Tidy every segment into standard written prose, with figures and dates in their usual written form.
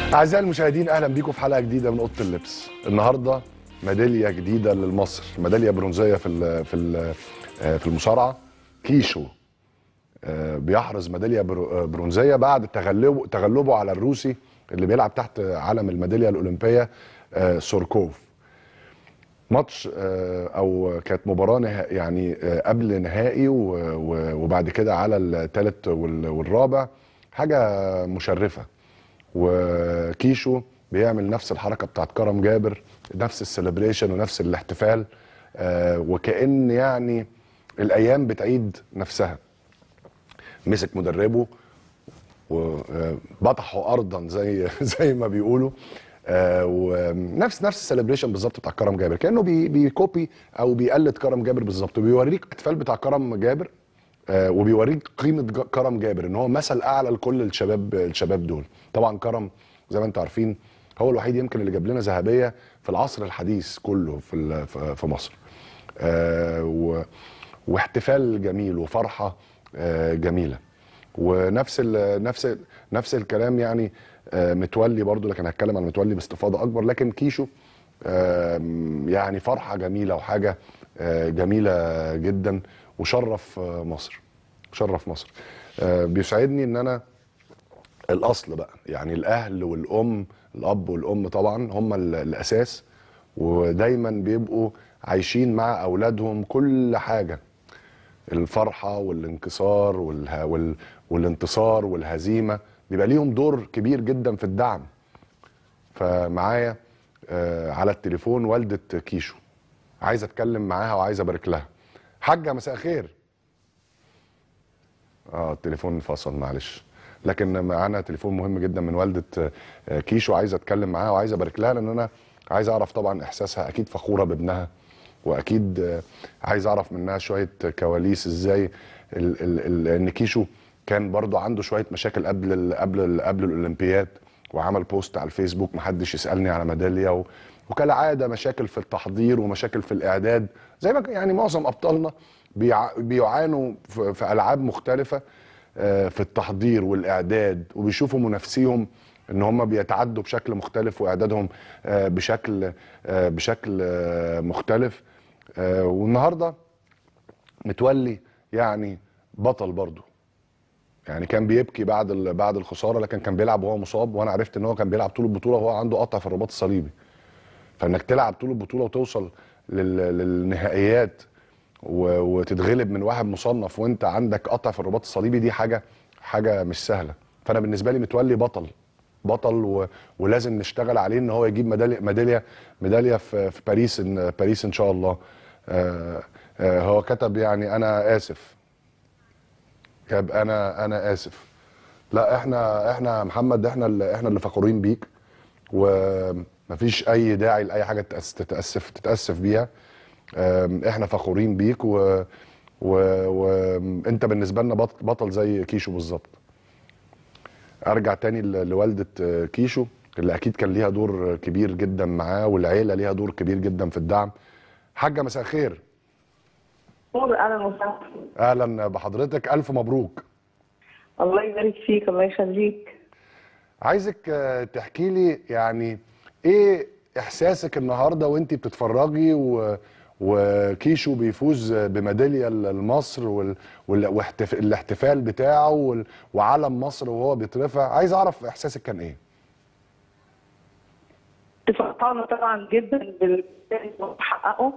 أعزائي المشاهدين، أهلا بيكم في حلقة جديدة من أوضة اللبس. النهاردة ميدالية جديدة لمصر، ميدالية برونزية في المصارعة. كيشو بيحرز ميدالية برونزية بعد تغلبه على الروسي اللي بيلعب تحت علم الميدالية الأولمبية سوركوف. ماتش او كانت مباراه يعني قبل نهائي وبعد كده على الثالث والرابع. حاجه مشرفه. وكيشو بيعمل نفس الحركه بتاعت كرم جابر، نفس السليبريشن ونفس الاحتفال، وكأن يعني الايام بتعيد نفسها. مسك مدربه وبطحوا ارضا زي ما بيقولوا، ونفس السليبريشن بالظبط بتاع كرم جابر، كانه بيكوبي او بيقلد كرم جابر بالظبط، وبيوريك الاحتفال بتاع كرم جابر، وبيوريك قيمه كرم جابر، ان هو مثل اعلى لكل الشباب دول. طبعا كرم زي ما انتم عارفين هو الوحيد يمكن اللي جاب لنا ذهبيه في العصر الحديث كله في مصر. واحتفال جميل وفرحه جميله. ونفس نفس الكلام يعني متولي برضو، لكن هتكلم عن متولي باستفاضه اكبر. لكن كيشو يعني فرحه جميله وحاجه جميله جدا، وشرف مصر. شرف مصر. بيسعدني ان انا الاصل بقى، يعني الاهل والام، الاب والام طبعا هم الاساس، ودايما بيبقوا عايشين مع اولادهم كل حاجه، الفرحه والانكسار والانتصار والهزيمه، بيبقى ليهم دور كبير جدا في الدعم. فمعايا على التليفون والده كيشو، عايز اتكلم معاها وعايز ابارك لها. حاجه مساء خير. التليفون انفصل معلش، لكن معانا تليفون مهم جدا من والده كيشو، عايز اتكلم معاها وعايز ابارك لها، لان انا عايز اعرف طبعا احساسها. اكيد فخوره بابنها، واكيد عايز اعرف منها شويه كواليس ازاي ان كيشو كان برضو عنده شويه مشاكل قبل الاولمبياد، وعمل بوست على الفيسبوك محدش يسالني على ميداليه، وكالعاده مشاكل في التحضير ومشاكل في الاعداد، زي ما يعني معظم ابطالنا بيعانوا في العاب مختلفه في التحضير والاعداد، وبيشوفوا منافسيهم ان هم بيتعدوا بشكل مختلف، واعدادهم بشكل مختلف. والنهارده متولي يعني بطل برضه، يعني كان بيبكي بعد الخساره، لكن كان بيلعب وهو مصاب، وانا عرفت ان هو كان بيلعب طول البطوله وهو عنده قطع في الرباط الصليبي. فانك تلعب طول البطوله وتوصل للنهائيات وتتغلب من واحد مصنف وانت عندك قطع في الرباط الصليبي، دي حاجه مش سهله. فانا بالنسبه لي متولي بطل ولازم نشتغل عليه ان هو يجيب ميداليه في باريس ان شاء الله. هو كتب يعني انا اسف، انا اسف. لا، احنا محمد، احنا اللي فخورين بيك، ومفيش اي داعي لاي حاجه تتاسف بيها. احنا فخورين بيك، وانت بالنسبه لنا بطل زي كيشو بالظبط. ارجع تاني لوالده كيشو، اللي اكيد كان ليها دور كبير جدا معاه، والعيله ليها دور كبير جدا في الدعم. حاجه مساء خير. اهلا وسهلا. اهلا بحضرتك، الف مبروك. الله يبارك فيك، الله يخليك. عايزك تحكي لي يعني ايه احساسك النهارده وانت بتتفرجي وكيشو بيفوز بميداليه لمصر، والاحتفال بتاعه وعلم مصر وهو بيترفع. عايز اعرف احساسك كان ايه. فرحانه طبعا جدا باللي حققه.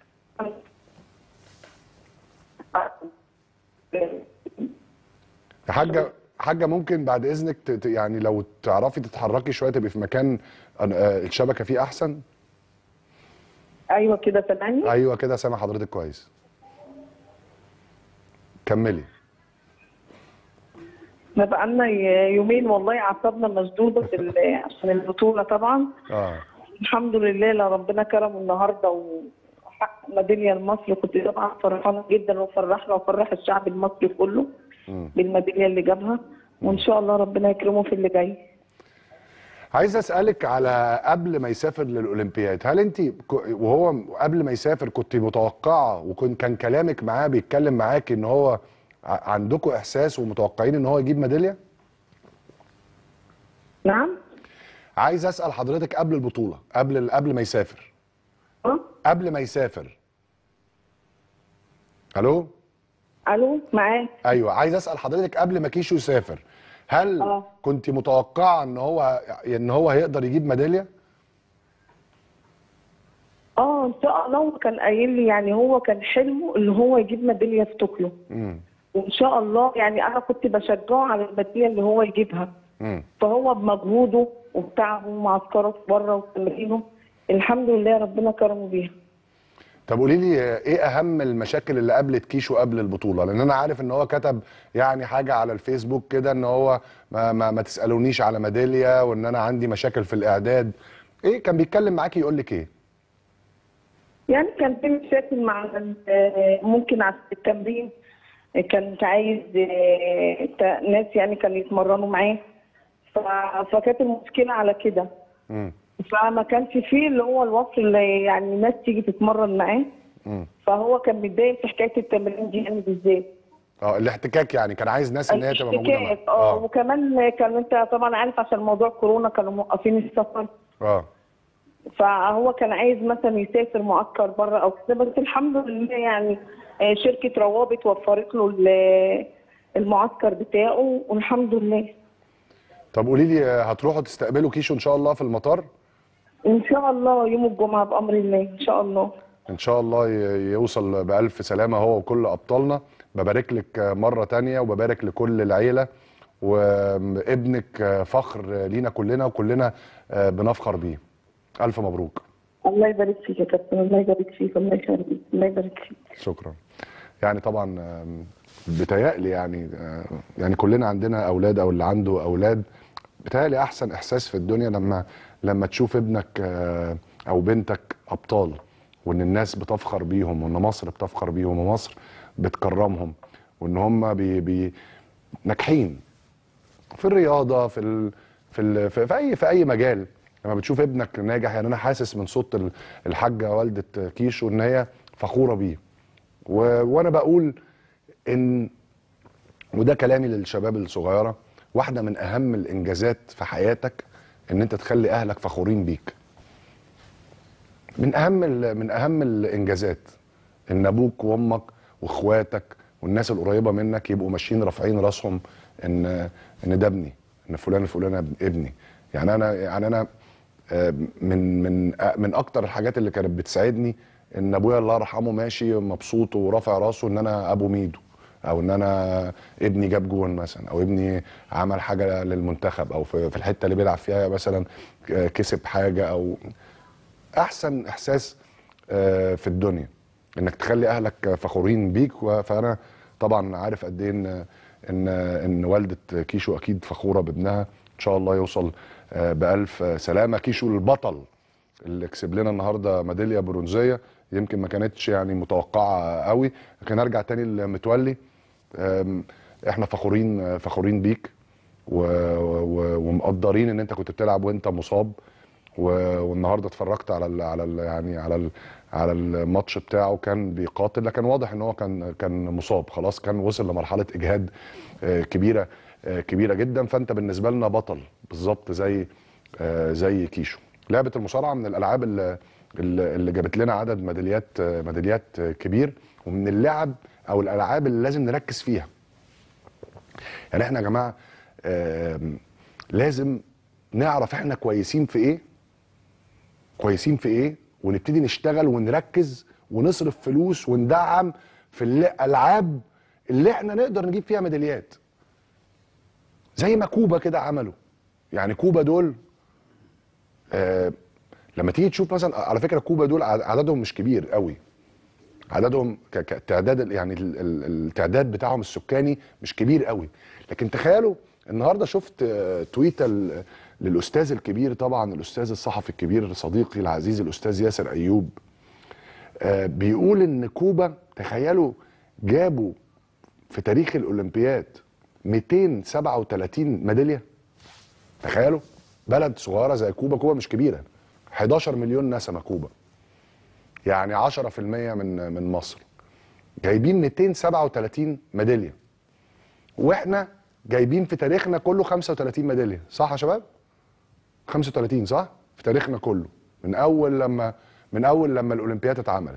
حاجه ممكن بعد اذنك يعني لو تعرفي تتحركي شويه تبقي في مكان الشبكه فيه احسن. ايوه كده سامعني. ايوه كده سامع حضرتك كويس، كملي. احنا بقالنا يومين والله اعصابنا مشدوده عشان البطوله طبعا. الحمد لله لو ربنا كرمه النهارده وحقق ميداليه لمصر، كنت طبعا فرحانه جدا، وفرحنا وفرح الشعب المصري كله بالميداليه اللي جابها، وان شاء الله ربنا يكرمه في اللي جاي. عايز اسالك على قبل ما يسافر للاولمبياد، هل انت وهو قبل ما يسافر كنت متوقعه كان كلامك معاه بيتكلم معاك ان هو عندكم احساس ومتوقعين ان هو يجيب ميداليه؟ نعم. عايز اسال حضرتك قبل البطوله، قبل ما يسافر، قبل ما يسافر. الو معاك. ايوه، عايز اسال حضرتك قبل ما كيشو يسافر، هل كنت متوقعه ان هو هيقدر يجيب ميداليه؟ ان شاء الله. هو كان قايل لي يعني هو كان حلمه ان هو يجيب ميداليه في طوكيو. وان شاء الله يعني انا كنت بشجعه على الميداليه اللي هو يجيبها. فهو بمجهوده وبتعبه ومعسكره بره وتمرينه الحمد لله ربنا كرمه بيها. طب قولي لي ايه اهم المشاكل اللي قابلت كيشو قبل البطوله؟ لان انا عارف ان هو كتب يعني حاجه على الفيسبوك كده ان هو ما تسالونيش على ميداليه، وان انا عندي مشاكل في الاعداد. ايه كان بيتكلم معاكي يقول لك ايه؟ يعني كان في مشاكل مع ممكن على التمرين، كان عايز ناس يعني كانوا يتمرنوا معاه، فكانت المشكله على كده. فما كانش فيه اللي هو الوصف اللي يعني الناس تيجي تتمرن معاه. فهو كان متضايق في حكايه التمرين دي يعني بالذات. الاحتكاك، يعني كان عايز ناس ان هي تبقى موجوده معاه. وكمان كان انت طبعا عارف عشان موضوع كورونا كانوا موقفين السفر. فهو كان عايز مثلا يسافر معسكر بره او كده، بس الحمد لله يعني شركه روابط وفرت له المعسكر بتاعه والحمد لله. طب قولي لي، هتروحوا تستقبلوا كيشو ان شاء الله في المطار؟ ان شاء الله يوم الجمعه بامر الله ان شاء الله. ان شاء الله يوصل بألف سلامه هو وكل ابطالنا. ببارك لك مره تانية وببارك لكل العيله، وابنك فخر لينا كلنا، وكلنا بنفخر بيه. الف مبروك. الله يبارك فيك يا كابتن، الله يبارك فيك، الله يخليك، الله يبارك فيك. شكرا. يعني طبعا بيتهيألي يعني كلنا عندنا اولاد، او اللي عنده اولاد بيتهيألي احسن احساس في الدنيا لما تشوف ابنك او بنتك ابطال، وان الناس بتفخر بيهم، وان مصر بتفخر بيهم، ومصر بتكرمهم، وان هم ناجحين في الرياضه، في اي مجال. لما بتشوف ابنك ناجح، يعني انا حاسس من صوت الحاجه والده كيشو ان هي فخوره بيه. وانا بقول ان، وده كلامي للشباب الصغيره، واحده من اهم الانجازات في حياتك ان انت تخلي اهلك فخورين بيك. من اهم الانجازات ان ابوك وامك واخواتك والناس القريبه منك يبقوا ماشيين رافعين راسهم ان ده ابني، ان فلان الفلاني ابني. يعني انا من اكتر الحاجات اللي كانت بتسعدني ان ابويا الله يرحمه ماشي مبسوط ورافع راسه ان انا ابو ميدو، او ان انا ابني جاب جون مثلا، او ابني عمل حاجه للمنتخب، او في الحته اللي بيلعب فيها مثلا كسب حاجه. او احسن احساس في الدنيا انك تخلي اهلك فخورين بيك. فانا طبعا عارف قد ايه ان والده كيشو اكيد فخوره بابنها. ان شاء الله يوصل بألف سلامه. كيشو البطل اللي كسب لنا النهارده ميداليه برونزيه، يمكن ما كانتش يعني متوقعه قوي. لكن ارجع تاني لمتولي، احنا فخورين بيك، ومقدرين ان انت كنت بتلعب وانت مصاب، والنهارده اتفرجت على الماتش بتاعه، كان بيقاتل، لكن واضح ان هو كان مصاب خلاص، كان وصل لمرحله اجهاد كبيره جدا. فانت بالنسبه لنا بطل بالظبط زي كيشو. لعبه المصارعه من الالعاب اللي جابت لنا عدد ميداليات كبير، ومن اللعب او الالعاب اللي لازم نركز فيها. يعني احنا يا جماعه لازم نعرف احنا كويسين في ايه، ونبتدي نشتغل ونركز ونصرف فلوس وندعم في الالعاب اللي احنا نقدر نجيب فيها ميداليات، زي ما كوبا كده عملوا. يعني كوبا دول لما تيجي تشوف مثلا، على فكره كوبا دول عددهم مش كبير قوي، عددهم كتعداد، يعني التعداد بتاعهم السكاني مش كبير قوي. لكن تخيلوا النهارده شفت تويته للاستاذ الكبير، طبعا الاستاذ الصحفي الكبير صديقي العزيز الاستاذ ياسر ايوب، بيقول ان كوبا، تخيلوا، جابوا في تاريخ الاولمبياد 237 ميداليه. تخيلوا بلد صغيره زي كوبا مش كبيره، 11 مليون نسمه كوبا، يعني 10% من مصر، جايبين 237 ميداليه، واحنا جايبين في تاريخنا كله 35 ميداليه. صح يا شباب؟ 35 صح؟ في تاريخنا كله من اول لما الاولمبياد اتعملت.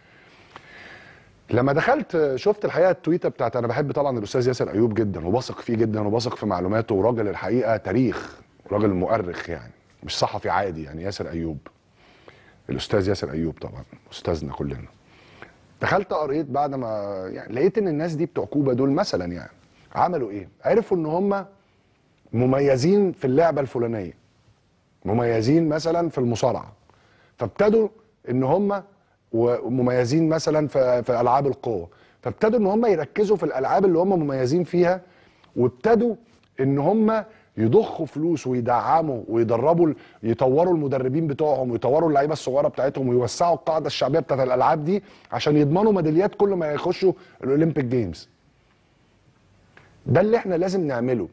لما دخلت شفت الحقيقه التويته بتاعت، انا بحب طبعا الاستاذ ياسر ايوب جدا وبثق فيه جدا وبثق في معلوماته، وراجل الحقيقه تاريخ، راجل مؤرخ يعني، مش صحفي عادي يعني. ياسر ايوب، الاستاذ ياسر ايوب طبعا استاذنا كلنا. دخلت قريت بعد ما يعني لقيت ان الناس دي بتوع كوبا دول مثلا يعني عملوا ايه؟ عرفوا ان هم مميزين في اللعبه الفلانيه، مميزين مثلا في المصارعه، فابتدوا ان هم ومميزين مثلا في العاب القوه، فابتدوا ان هم يركزوا في الالعاب اللي هم مميزين فيها، وابتدوا ان هم يضخوا فلوس ويدعموا ويدربوا، يطوروا المدربين بتوعهم ويطوروا اللعيبه الصغيره بتاعتهم ويوسعوا القاعده الشعبيه بتاعت الالعاب دي عشان يضمنوا ميداليات كل ما يخشوا الاولمبيك جيمز. ده اللي احنا لازم نعمله.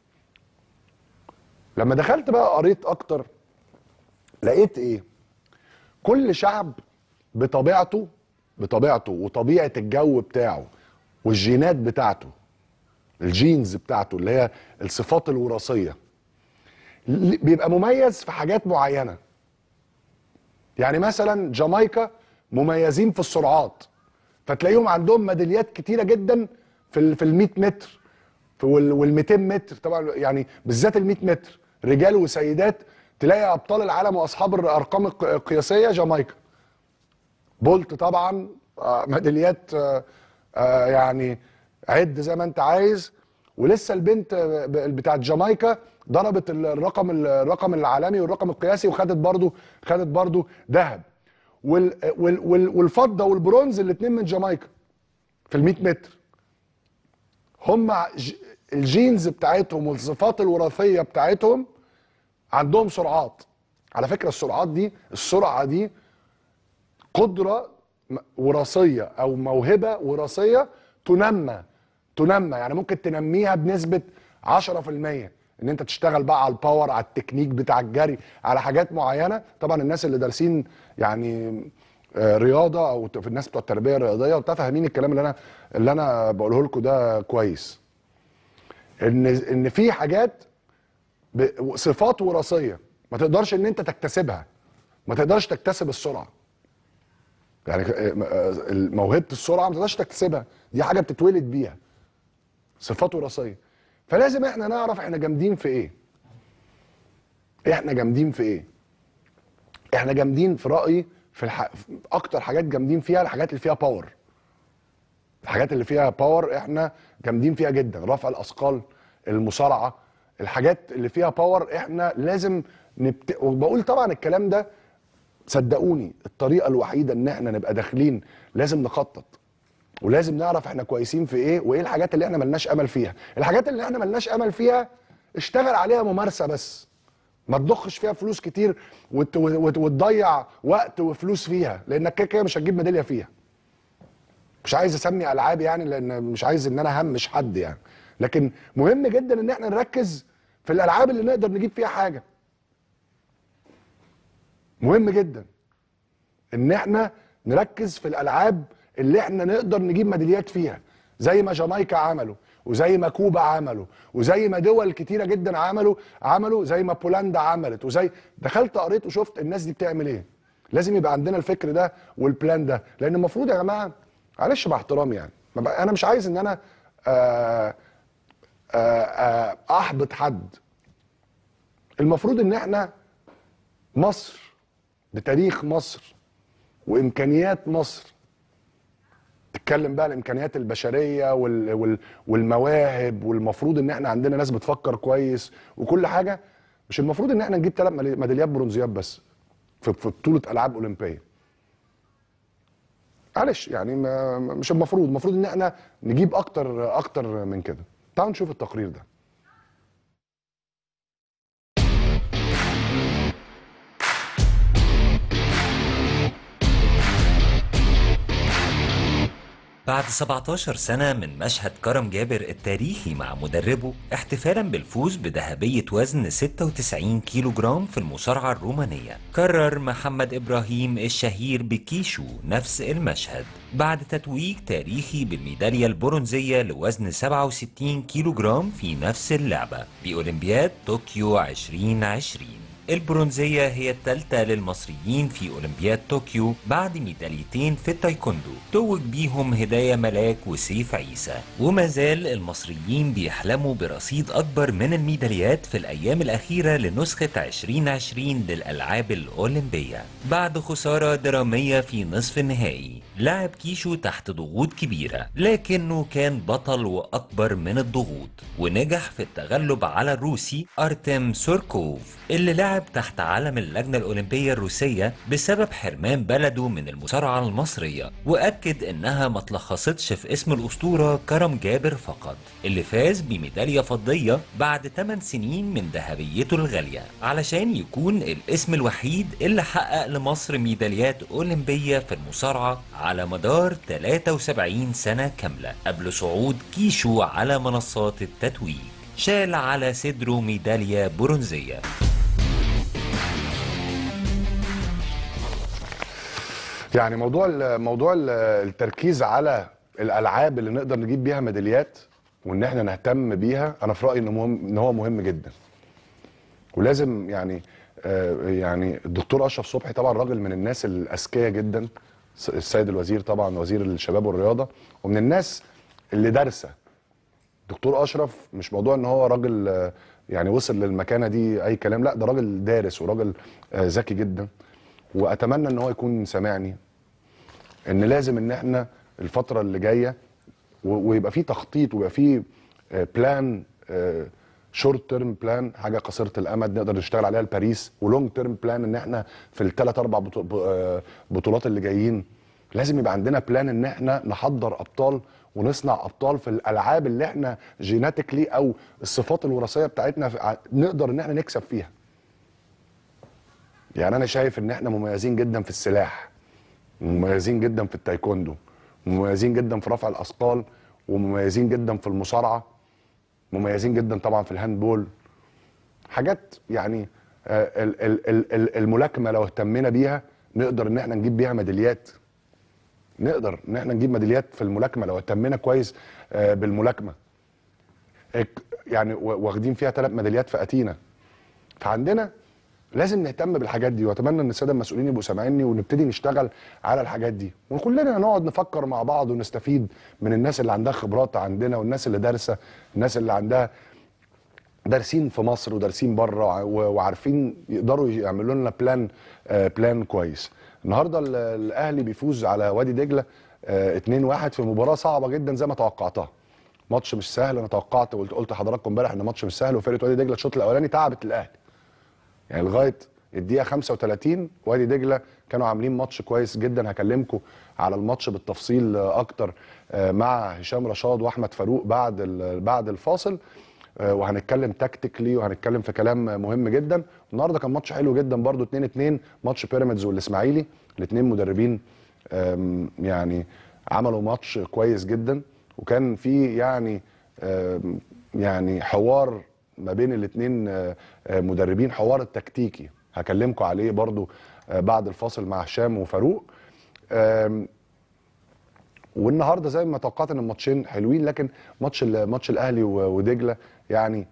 لما دخلت بقى قريت اكتر لقيت ايه؟ كل شعب بطبيعته وطبيعه الجو بتاعه والجينات بتاعته، الجينز بتاعته اللي هي الصفات الوراثيه، بيبقى مميز في حاجات معينه. يعني مثلا جامايكا مميزين في السرعات، فتلاقيهم عندهم ميداليات كتيره جدا في ال100 متر وال200 متر طبعا، يعني بالذات ال100 متر رجال وسيدات تلاقي ابطال العالم واصحاب الارقام القياسيه جامايكا. بولت طبعا ميداليات يعني عد زي ما انت عايز. ولسه البنت بتاعت جامايكا ضربت الرقم العالمي والرقم القياسي وخدت برضو ذهب. والفضه والبرونز الاثنين من جامايكا في ال100 متر. هم الجينز بتاعتهم والصفات الوراثيه بتاعتهم عندهم سرعات. على فكره السرعه دي قدره وراثيه او موهبه وراثيه تنمى، يعني ممكن تنميها بنسبه 10%، ان انت تشتغل بقى على الباور، على التكنيك بتاع الجري، على حاجات معينه. طبعا الناس اللي دارسين يعني رياضه او في الناس بتوع التربيه الرياضيه وبتاع فاهمين الكلام اللي انا بقوله لكم ده كويس. ان في حاجات صفات وراثيه ما تقدرش ان انت تكتسبها، ما تقدرش تكتسب السرعه. يعني موهبه السرعه ما تقدرش تكتسبها، دي حاجه بتتولد بيها، صفات وراثيه. فلازم احنا نعرف احنا جامدين في ايه. احنا جامدين في رايي في اكتر حاجات جامدين فيها الحاجات اللي فيها باور. الحاجات اللي فيها باور احنا جامدين فيها جدا، رفع الاثقال، المصارعه، الحاجات اللي فيها باور احنا لازم وبقول طبعا الكلام ده صدقوني الطريقه الوحيده ان احنا نبقى داخلين لازم نخطط، ولازم نعرف احنا كويسين في ايه وايه الحاجات اللي احنا ملناش امل فيها. الحاجات اللي احنا ملناش امل فيها اشتغل عليها ممارسه بس، ما تضخش فيها فلوس كتير وتضيع وقت وفلوس فيها، لانك كده مش هتجيب ميداليه فيها. مش عايز اسمي العاب يعني، لان مش عايز ان انا همش حد يعني، لكن مهم جدا ان احنا نركز في الالعاب اللي نقدر نجيب فيها حاجه. مهم جدا ان احنا نركز في الالعاب اللي احنا نقدر نجيب ميداليات فيها، زي ما جامايكا عملوا، وزي ما كوبا عملوا، وزي ما دول كتيره جدا عملوا، زي ما بولندا عملت، وزي دخلت قريت وشفت الناس دي بتعمل ايه. لازم يبقى عندنا الفكر ده والبلان ده، لان المفروض يا جماعه معلش مع احترامي يعني، انا مش عايز ان انا احبط حد. المفروض ان احنا مصر بتاريخ مصر وامكانيات مصر، تتكلم بقى الامكانيات البشريه والمواهب، والمفروض ان احنا عندنا ناس بتفكر كويس وكل حاجه. مش المفروض ان احنا نجيب 3 ميداليات برونزيات بس في بطوله العاب اولمبيه. معلش يعني مش المفروض ان احنا نجيب اكتر من كده. تعالوا نشوف التقرير ده. بعد 17 سنة من مشهد كرم جابر التاريخي مع مدربه احتفالا بالفوز بذهبية وزن 96 كيلو جرام في المصارعة الرومانية، كرر محمد إبراهيم الشهير بكيشو نفس المشهد بعد تتويج تاريخي بالميدالية البرونزية لوزن 67 كيلو جرام في نفس اللعبة بأولمبياد طوكيو 2020. البرونزية هي الثالثة للمصريين في أولمبياد طوكيو بعد ميداليتين في التايكوندو توج بيهم هداية ملاك وسيف عيسى. وما زال المصريين بيحلموا برصيد أكبر من الميداليات في الأيام الأخيرة لنسخة 2020 للألعاب الأولمبية. بعد خسارة درامية في نصف النهائي لعب كيشو تحت ضغوط كبيرة، لكنه كان بطل وأكبر من الضغوط ونجح في التغلب على الروسي أرتيم سوركوف اللي لعب تحت علم اللجنة الأولمبية الروسية بسبب حرمان بلده من المصارعة المصرية، وأكد إنها ما تلخصتش في اسم الأسطورة كرم جابر فقط اللي فاز بميدالية فضية بعد 8 سنين من ذهبيته الغالية علشان يكون الاسم الوحيد اللي حقق لمصر ميداليات أولمبية في المصارعة على مدار 73 سنة كاملة قبل صعود كيشو على منصات التتويج. شال على صدره ميدالية برونزية. يعني موضوع التركيز على الالعاب اللي نقدر نجيب بيها ميداليات وان احنا نهتم بيها، انا في رايي ان هو مهم جدا. ولازم يعني الدكتور اشرف صبحي طبعا راجل من الناس الاذكياء جدا، السيد الوزير طبعا وزير الشباب والرياضه، ومن الناس اللي دارسه. دكتور اشرف مش موضوع ان هو راجل يعني وصل للمكانه دي اي كلام، لا ده راجل دارس وراجل ذكي جدا. واتمنى ان هو يكون سامعني، ان لازم ان احنا الفتره اللي جايه ويبقى في تخطيط ويبقى في بلان، شورت تيرم بلان، حاجه قصيره الامد نقدر نشتغل عليها لباريس، ولونج تيرم بلان ان احنا في الثلاث اربع بطولات اللي جايين لازم يبقى عندنا بلان ان احنا نحضر ابطال ونصنع ابطال في الالعاب اللي احنا جيناتيكلي او الصفات الوراثيه بتاعتنا نقدر ان احنا نكسب فيها. يعني انا شايف ان احنا مميزين جدا في السلاح، مميزين جدا في التايكوندو، مميزين جدا في رفع الاثقال، ومميزين جدا في المصارعه، مميزين جدا طبعا في الهاندبول. حاجات يعني الملاكمه لو اهتمينا بيها نقدر ان احنا نجيب بيها ميداليات. نقدر ان احنا نجيب ميداليات في الملاكمه لو اهتمينا كويس بالملاكمه. يعني واخدين فيها 3 ميداليات في اتينا. فعندنا لازم نهتم بالحاجات دي، واتمنى ان الساده المسؤولين يبقوا سامعيني ونبتدي نشتغل على الحاجات دي، وكلنا نقعد نفكر مع بعض ونستفيد من الناس اللي عندها خبرات عندنا، والناس اللي دارسه، الناس اللي عندها دارسين في مصر ودارسين بره وعارفين يقدروا يعملوا لنا بلان كويس. النهارده الاهلي بيفوز على وادي دجله 2-1 في مباراه صعبه جدا زي ما توقعتها. ماتش مش سهل، انا توقعت وقلت لحضراتكم امبارح ان ماتش مش سهل، وفرقه وادي دجله الشوط الاولاني تعبت الاهلي. يعني لغايه الدقيقه 35 وادي دجله كانوا عاملين ماتش كويس جدا. هكلمكم على الماتش بالتفصيل اكتر مع هشام رشاد واحمد فاروق بعد الفاصل، وهنتكلم تكتيكلي وهنتكلم في كلام مهم جدا. النهارده كان ماتش حلو جدا برضو 2-2، ماتش بيراميدز والاسماعيلي. الاثنين مدربين يعني عملوا ماتش كويس جدا، وكان في يعني حوار ما بين الاثنين مدربين، حوار التكتيكي هكلمكم عليه برضو بعد الفاصل مع هشام وفاروق. والنهارده زي ما توقعت ان الماتشين حلوين، لكن ماتش الاهلي ودجله يعني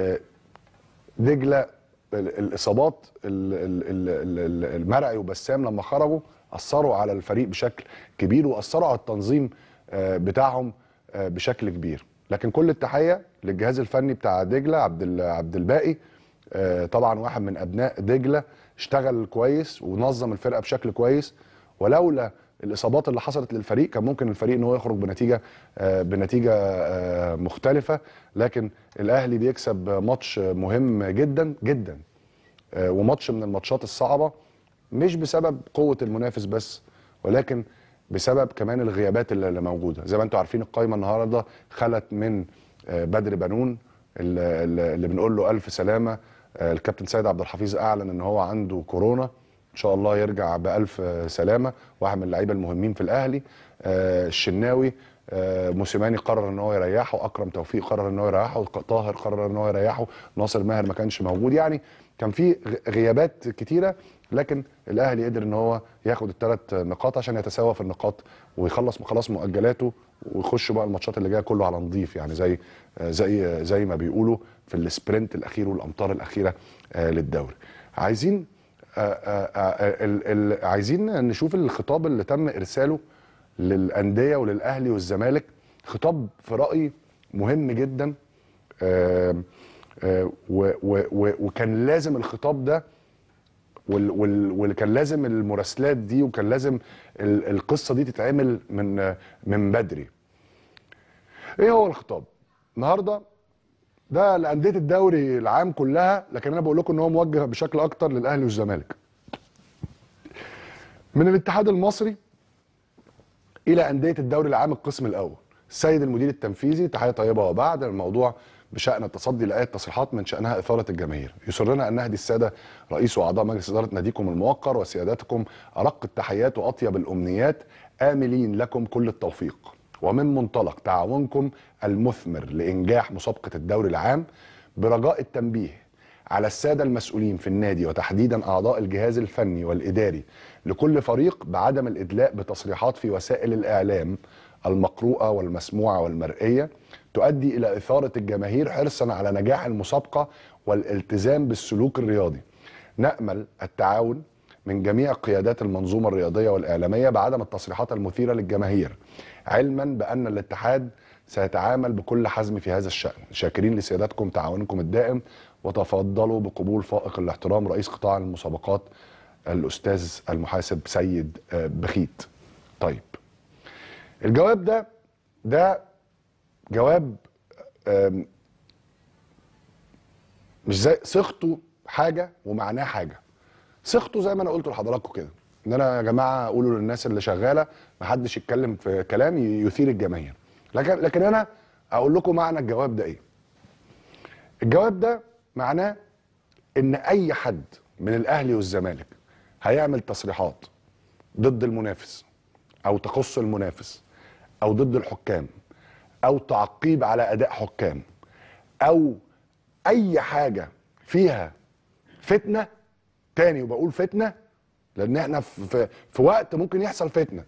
دجله الاصابات المرعي وبسام لما خرجوا اثروا على الفريق بشكل كبير، واثروا على التنظيم بتاعهم بشكل كبير. لكن كل التحيه للجهاز الفني بتاع دجله، عبد الباقي طبعا واحد من ابناء دجله، اشتغل كويس ونظم الفرقه بشكل كويس. ولولا الاصابات اللي حصلت للفريق كان ممكن الفريق ان هو يخرج بنتيجه مختلفه. لكن الاهلي بيكسب ماتش مهم جدا جدا، وماتش من الماتشات الصعبه، مش بسبب قوه المنافس بس، ولكن بسبب كمان الغيابات اللي موجوده. زي ما انتم عارفين القايمه النهارده خلت من بدر بنون اللي بنقول له الف سلامه. الكابتن سيد عبد الحفيظ اعلن ان هو عنده كورونا، ان شاء الله يرجع بالف سلامه، واحد من اللعيبه المهمين في الاهلي. الشناوي موسيماني قرر ان هو يريحه، اكرم توفيق قرر ان هو يريحه، طاهر قرر ان هو يريحه، ناصر ماهر ما كانش موجود. يعني كان في غيابات كتيره، لكن الاهلي قدر ان هو ياخد ال3 نقاط عشان يتساوى في النقاط ويخلص خلاص مؤجلاته، ويخش بقى الماتشات اللي جايه كله على نظيف، يعني زي ما بيقولوا في السبرنت الاخير والامتار الاخيره للدوري. عايزين عايزين نشوف الخطاب اللي تم ارساله للانديه وللاهلي والزمالك. خطاب في رايي مهم جدا، وكان لازم الخطاب ده وكان لازم المراسلات دي، وكان لازم القصه دي تتعمل من بدري. ايه هو الخطاب النهارده؟ ده لانديه الدوري العام كلها، لكن انا بقول لكم ان هو موجه بشكل اكتر للاهلي والزمالك. من الاتحاد المصري الى انديه الدوري العام القسم الاول. السيد المدير التنفيذي، تحيه طيبه وبعد. الموضوع بشان التصدي لاي تصريحات من شانها اثاره الجماهير. يسرنا ان نهدي الساده رئيس واعضاء مجلس اداره ناديكم الموقر وسيادتكم ارق التحيات واطيب الامنيات، املين لكم كل التوفيق. ومن منطلق تعاونكم المثمر لانجاح مسابقه الدوري العام، برجاء التنبيه على الساده المسؤولين في النادي وتحديدا اعضاء الجهاز الفني والاداري لكل فريق بعدم الادلاء بتصريحات في وسائل الاعلام المقروءه والمسموعه والمرئيه تؤدي الى اثاره الجماهير حرصا على نجاح المسابقه والالتزام بالسلوك الرياضي. نامل التعاون من جميع قيادات المنظومه الرياضيه والاعلاميه بعدم التصريحات المثيره للجماهير، علما بان الاتحاد سيتعامل بكل حزم في هذا الشان. شاكرين لسيادتكم تعاونكم الدائم، وتفضلوا بقبول فائق الاحترام رئيس قطاع المسابقات الاستاذ المحاسب سيد بخيت. طيب، الجواب ده جواب مش زي صيغته حاجه ومعناه حاجه. صيغته زي ما انا قلت لحضراتكم كده، ان انا يا جماعه قولوا للناس اللي شغاله ما حدش يتكلم في كلام يثير الجماهير. لكن انا اقول لكم معنى الجواب ده ايه. الجواب ده معناه ان اي حد من الاهلي والزمالك هيعمل تصريحات ضد المنافس او تخص المنافس او ضد الحكام او تعقيب على اداء حكام او اي حاجه فيها فتنه، تاني وبقول فتنه لان احنا في وقت ممكن يحصل فتنه،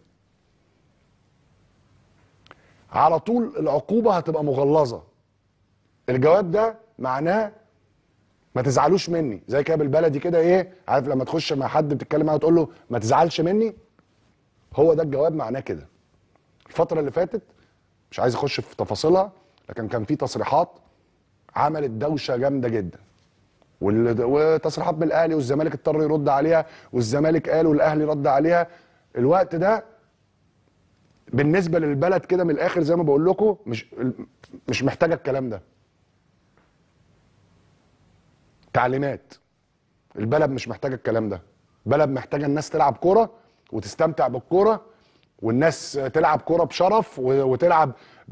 على طول العقوبه هتبقى مغلظه. الجواب ده معناه ما تزعلوش مني، زي كده بالبلدي كده، ايه عارف لما تخش مع حد بتتكلم معاه وتقول له ما تزعلش مني، هو ده الجواب معناه كده. الفتره اللي فاتت مش عايز اخش في تفاصيلها، لكن كان في تصريحات عملت دوشه جامده جدا، وتصريحات من الاهلي والزمالك اضطر يرد عليها، والزمالك قال والاهلي رد عليها. الوقت ده بالنسبه للبلد كده من الاخر زي ما بقول لكم مش محتاجه الكلام ده. تعليمات، البلد مش محتاجه الكلام ده. بلد محتاجه الناس تلعب كوره وتستمتع بالكوره، والناس تلعب كوره بشرف وتلعب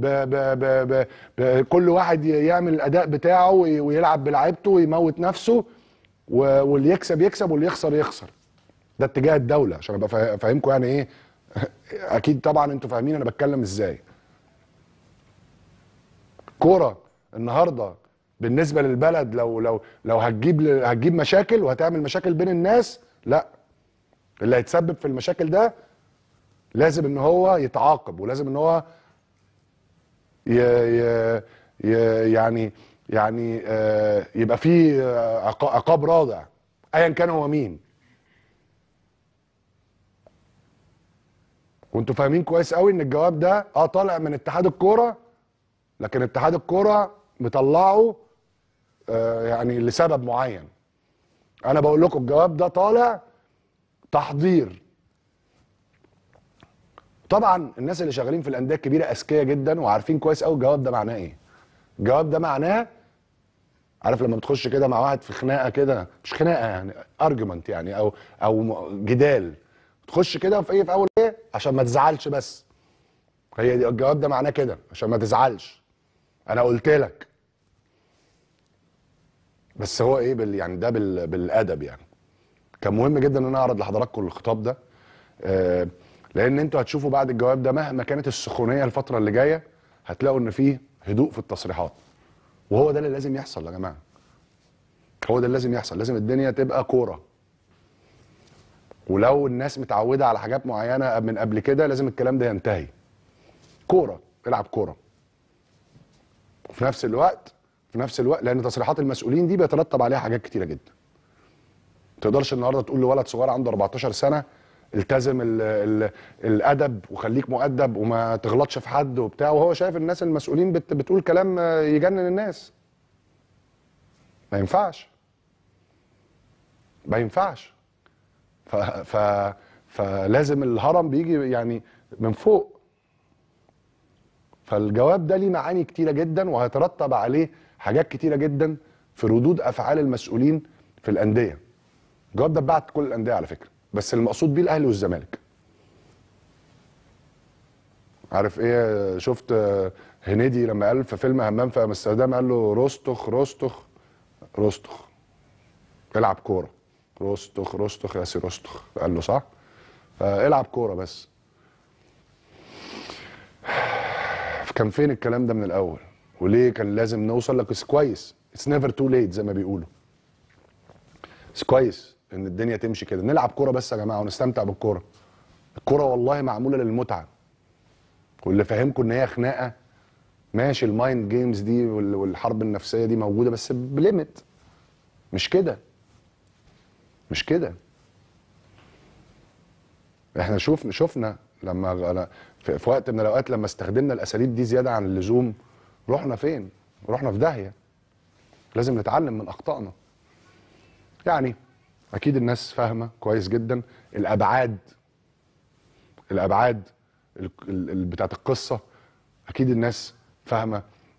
كل واحد يعمل الاداء بتاعه ويلعب بلعيبته ويموت نفسه، واللي يكسب يكسب واللي يخسر يخسر. ده اتجاه الدوله عشان ابقى فاهمكم يعني ايه. اكيد طبعا انتوا فاهمين انا بتكلم ازاي. كوره النهارده بالنسبه للبلد لو هتجيب مشاكل وهتعمل مشاكل بين الناس، لا، اللي هيتسبب في المشاكل ده لازم ان هو يتعاقب، ولازم ان هو يعني يبقى فيه عقاب رادع ايا كان هو مين. وانتوا فاهمين كويس قوي ان الجواب ده طالع من اتحاد الكوره، لكن اتحاد الكوره مطلعه يعني لسبب معين. انا بقول لكم الجواب ده طالع تحضير. طبعا الناس اللي شغالين في الانديه الكبيره اذكياء جدا وعارفين كويس قوي الجواب ده معناه ايه. الجواب ده معناه، عارف لما بتخش كده مع واحد في خناقه كده، مش خناقه يعني ارجيومنت يعني او جدال، تخش كده في اول ايه عشان ما تزعلش. بس هي دي الجواب ده معناه كده، عشان ما تزعلش انا قلت لك. بس هو ايه يعني ده بالادب يعني. كان مهم جدا ان انا اعرض لحضراتكم الخطاب ده، لان انتوا هتشوفوا بعد الجواب ده مهما كانت السخونيه الفتره اللي جايه هتلاقوا ان فيه هدوء في التصريحات، وهو ده اللي لازم يحصل يا جماعه. هو ده اللي لازم يحصل. لازم الدنيا تبقى كوره، ولو الناس متعوده على حاجات معينه من قبل كده لازم الكلام ده ينتهي. كوره، العب كوره. وفي نفس الوقت لان تصريحات المسؤولين دي بيترتب عليها حاجات كتيره جدا. تقدرش النهارده تقول لولد صغير عنده 14 سنه التزم الادب وخليك مؤدب وما تغلطش في حد وبتاع، وهو شايف الناس المسؤولين بتقول كلام يجنن الناس. ما ينفعش، ما ينفعش. فلازم الهرم بيجي يعني من فوق. فالجواب ده ليه معاني كتيره جدا، وهيترتب عليه حاجات كتيره جدا في ردود افعال المسؤولين في الانديه. الجواب ده بعت كل الانديه على فكره، بس المقصود بيه الاهلي والزمالك. عارف ايه؟ شفت هنيدي لما قال في فيلم همام في امستردام قال له رستخ رستخ رستخ العب كوره، رستخ رستخ يا سي رستخ، قال له صح؟ فالعب كوره بس. كان فين الكلام ده من الاول؟ وليه كان لازم نوصل لك؟ كويس، اتس نيفر تو ليت زي ما بيقولوا. بس كويس ان الدنيا تمشي كده، نلعب كوره بس يا جماعه ونستمتع بالكوره. الكوره والله معموله للمتعه، واللي فاهمكم ان هي خناقه ماشي، المايند جيمز دي والحرب النفسيه دي موجوده بس بليميت. مش كده، مش كده. احنا شفنا لما في وقت من الاوقات لما استخدمنا الاساليب دي زياده عن اللزوم رحنا فين؟ رحنا في داهيه. لازم نتعلم من اخطائنا. يعني اكيد الناس فاهمه كويس جدا الابعاد بتاعت القصه. اكيد الناس فاهمه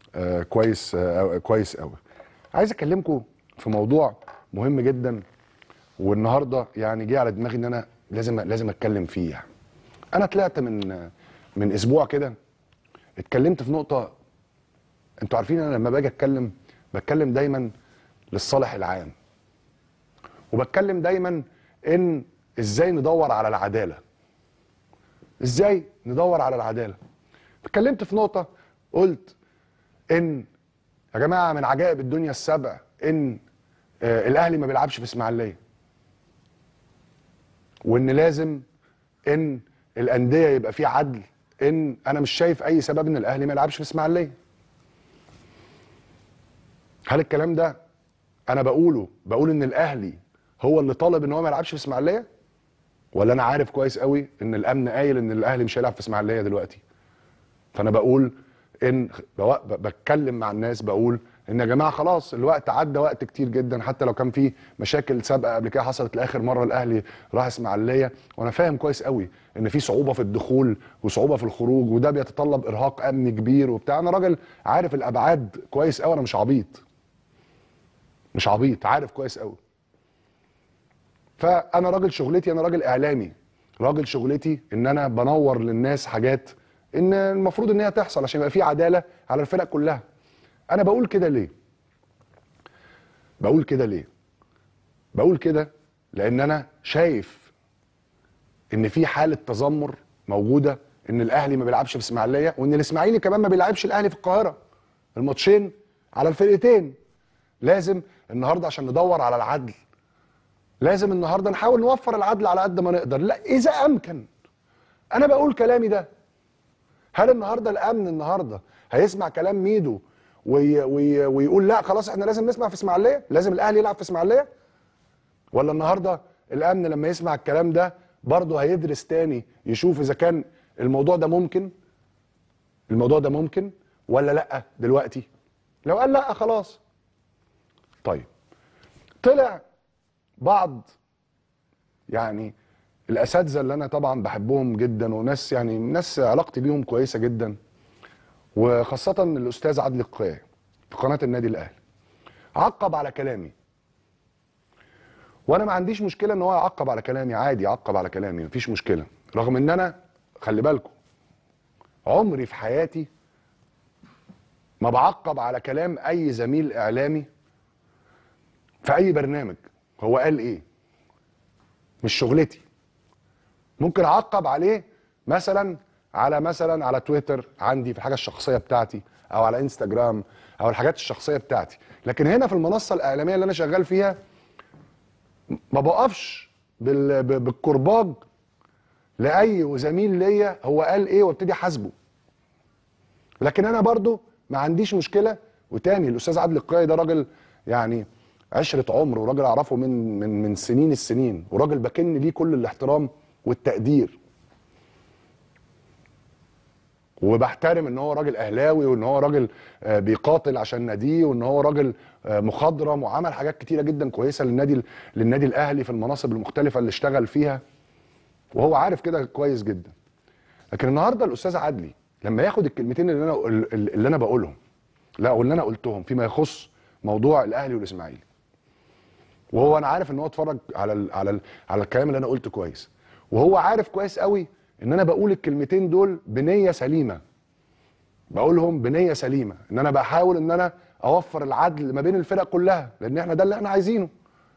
كويس قوي. عايز اكلمكم في موضوع مهم جدا، والنهارده يعني جه على دماغي ان انا لازم اتكلم فيه. يعني انا طلعت من اسبوع كده اتكلمت في نقطه. انتوا عارفين انا لما باجي بتكلم دايما للصالح العام، وبتكلم دايما ان ازاي ندور على العداله. ازاي ندور على العداله؟ اتكلمت في نقطه قلت ان يا جماعه من عجائب الدنيا السبع ان الاهلي ما بيلعبش في اسماعيليه، وان لازم ان الانديه يبقى فيه عدل، ان انا مش شايف اي سبب ان الاهلي ما يلعبش في اسماعيليه. هل الكلام ده انا بقول ان الاهلي هو اللي طالب ان هو ما يلعبش في اسماعيليه، ولا انا عارف كويس قوي ان الامن قايل ان الاهلي مش هيلعب في اسماعيليه دلوقتي؟ فانا بقول ان بتكلم مع الناس، بقول ان يا جماعه خلاص الوقت عدى، وقت كتير جدا، حتى لو كان في مشاكل سابقه قبل كده حصلت. لاخر مره الاهلي راح اسماعيليه وانا فاهم كويس قوي ان في صعوبه في الدخول وصعوبه في الخروج، وده بيتطلب ارهاق امني كبير وبتاع. انا راجل عارف الابعاد كويس قوي، انا مش عبيط، عارف كويس قوي. فانا راجل شغلتي، انا راجل اعلامي، راجل شغلتي ان انا بنور للناس حاجات ان المفروض ان هي تحصل عشان يبقى في عداله على الفرق كلها. انا بقول كده ليه؟ بقول كده لان انا شايف ان في حاله تذمر موجوده، ان الاهلي ما بيلعبش في اسماعيليه، وان الاسماعيلي كمان ما بيلعبش الاهلي في القاهره. الماتشين على الفرقتين. لازم النهارده عشان ندور على العدل، لازم النهارده نحاول نوفر العدل على قد ما نقدر، لا اذا امكن. انا بقول كلامي ده، هل النهارده الامن النهارده هيسمع كلام ميدو ويقول لا خلاص احنا لازم نسمع في اسماعيليه، لازم الاهلي يلعب في اسماعيليه؟ ولا النهارده الامن لما يسمع الكلام ده برضه هيدرس تاني يشوف اذا كان الموضوع ده ممكن ولا لا دلوقتي؟ لو قال لا خلاص. طيب طلع بعض يعني الاساتذه اللي انا طبعا بحبهم جدا، وناس يعني ناس علاقتي بيهم كويسه جدا، وخاصه الاستاذ عادل القيعي في قناه النادي الاهلي عقب على كلامي. وانا ما عنديش مشكله ان هو يعقب على كلامي، عادي يعقب على كلامي مفيش مشكله، رغم ان انا خلي بالكم عمري في حياتي ما بعقب على كلام اي زميل اعلامي في اي برنامج. هو قال ايه؟ مش شغلتي. ممكن اعقب عليه مثلا على تويتر عندي في الحاجه الشخصيه بتاعتي، او على انستجرام او الحاجات الشخصيه بتاعتي، لكن هنا في المنصه الاعلاميه اللي انا شغال فيها ما بقفش بالكرباج لاي زميل ليا هو قال ايه وابتدي احاسبه. لكن انا برضو ما عنديش مشكله. وتاني الاستاذ عادل القيعي ده راجل يعني عشره عمر، وراجل اعرفه من سنين السنين، وراجل بكن ليه كل الاحترام والتقدير، وبحترم ان هو راجل اهلاوي، وان هو راجل بيقاتل عشان ناديه، وان هو راجل مخضرم وعمل حاجات كتيره جدا كويسه للنادي الاهلي في المناصب المختلفه اللي اشتغل فيها، وهو عارف كده كويس جدا. لكن النهارده الاستاذ عدلي لما ياخد الكلمتين اللي انا بقولهم، لا واللي انا قلتهم فيما يخص موضوع الاهلي والاسماعيلي، وهو انا عارف ان هو اتفرج على الكلام اللي انا قلته كويس، وهو عارف كويس قوي ان انا بقول الكلمتين دول بنيه سليمه، بقولهم بنيه سليمه، ان انا بحاول ان انا اوفر العدل ما بين الفرق كلها، لان احنا ده اللي احنا عايزينه،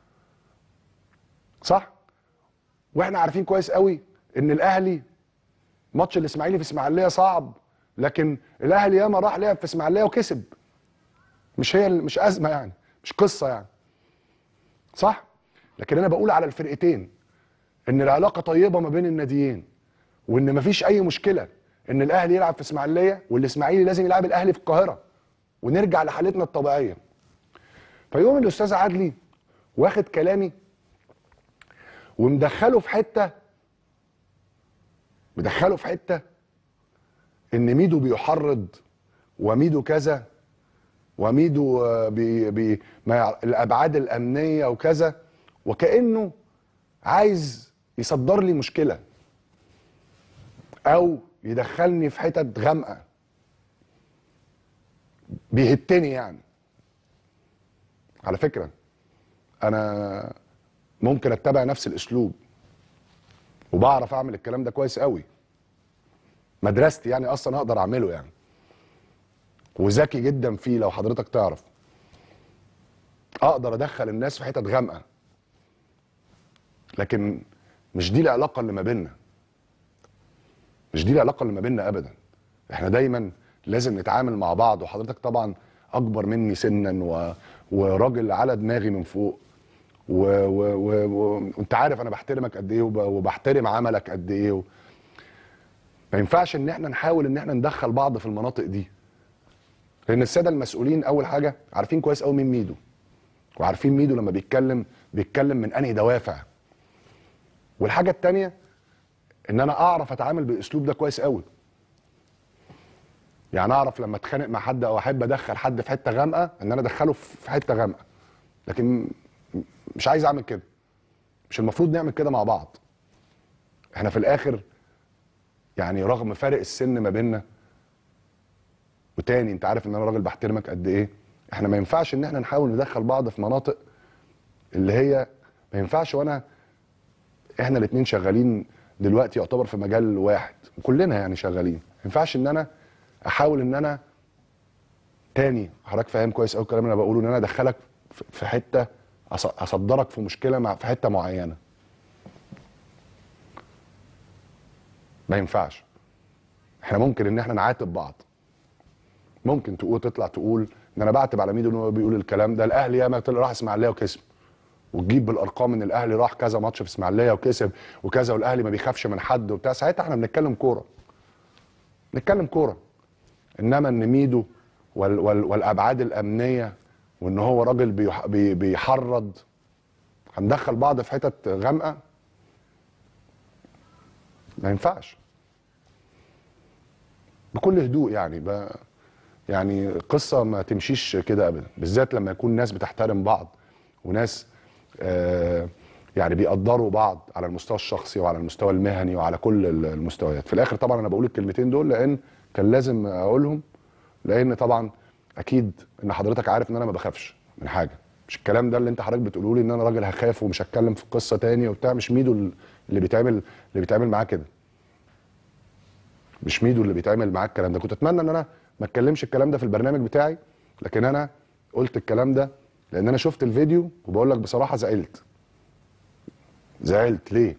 صح؟ واحنا عارفين كويس قوي ان الاهلي ماتش الاسماعيلي في اسماعيليه صعب، لكن الاهلي ياما راح لعب في اسماعيليه وكسب، مش ازمه يعني، مش قصه يعني، صح؟ لكن انا بقول على الفرقتين ان العلاقه طيبه ما بين الناديين، وان مفيش اي مشكله ان الاهلي يلعب في اسماعيليه والاسماعيلي لازم يلعب الاهلي في القاهره، ونرجع لحالتنا الطبيعيه. فيوم الاستاذ عدلي واخد كلامي ومدخله في حته ان ميدو بيحرض، وميدو كذا، وميدو الابعاد الامنيه وكذا، وكانه عايز يصدر لي مشكله او يدخلني في حتت غامقه، بيهتني يعني. على فكره انا ممكن اتبع نفس الاسلوب، وبعرف اعمل الكلام ده كويس قوي، مدرستي يعني اصلا اقدر اعمله يعني، وذكي جدا فيه لو حضرتك تعرف، اقدر ادخل الناس في حتت غامقه، لكن مش دي العلاقه اللي ما بيننا، مش دي العلاقه اللي ما بيننا ابدا. احنا دايما لازم نتعامل مع بعض، وحضرتك طبعا اكبر مني سنا وراجل على دماغي من فوق، وانت عارف انا بحترمك قد ايه وبحترم عملك قد ايه، ما ينفعش ان احنا نحاول ان احنا ندخل بعض في المناطق دي، لان الساده المسؤولين اول حاجه عارفين كويس قوي مين ميدو، وعارفين ميدو لما بيتكلم من انهي دوافع. والحاجه الثانيه ان انا اعرف اتعامل بالاسلوب ده كويس قوي، يعني اعرف لما اتخانق مع حد او احب ادخل حد في حته غامقه ان انا ادخله في حته غامقه، لكن مش عايز اعمل كده، مش المفروض نعمل كده مع بعض. احنا في الاخر يعني رغم فارق السن ما بيننا، وتاني انت عارف ان انا راجل بحترمك قد ايه، احنا ما ينفعش ان احنا نحاول ندخل بعض في مناطق اللي هي ما ينفعش. احنا الاثنين شغالين دلوقتي يعتبر في مجال واحد، وكلنا يعني شغالين، ما ينفعش ان انا احاول ان انا تاني، حضرتك فاهم كويس قوي الكلام اللي انا بقوله، ان انا ادخلك في حته، اصدرك في مشكله في حته معينه، ما ينفعش. احنا ممكن ان احنا نعاتب بعض، ممكن تطلع تقول ان انا بعتب على ميدو ان هو بيقول الكلام ده، الاهلي ياما راح اسماعيليه وكسب، وتجيب بالارقام ان الاهلي راح كذا ماتش في اسماعيليه وكسب وكذا، والاهلي ما بيخافش من حد وبتاع، ساعتها احنا بنتكلم كوره. انما ان ميدو والابعاد الامنيه، وان هو راجل بيحرض، هندخل بعض في حتت غامقه، ما ينفعش. بكل هدوء يعني قصه ما تمشيش كده ابدا، بالذات لما يكون ناس بتحترم بعض، وناس يعني بيقدروا بعض على المستوى الشخصي وعلى المستوى المهني وعلى كل المستويات. في الاخر طبعا انا بقول الكلمتين دول لان كان لازم اقولهم، لان طبعا اكيد ان حضرتك عارف ان انا ما بخافش من حاجه، مش الكلام ده اللي انت حضرتك بتقوله لي ان انا راجل هخاف ومش هتكلم في قصه تاني وبتاع، مش ميدو اللي بيتعمل معاه كده، مش ميدو اللي بيتعمل معاه الكلام ده. كنت اتمنى ان انا ما اتكلمش الكلام ده في البرنامج بتاعي، لكن انا قلت الكلام ده لان انا شفت الفيديو، وبقول لك بصراحه زعلت ليه؟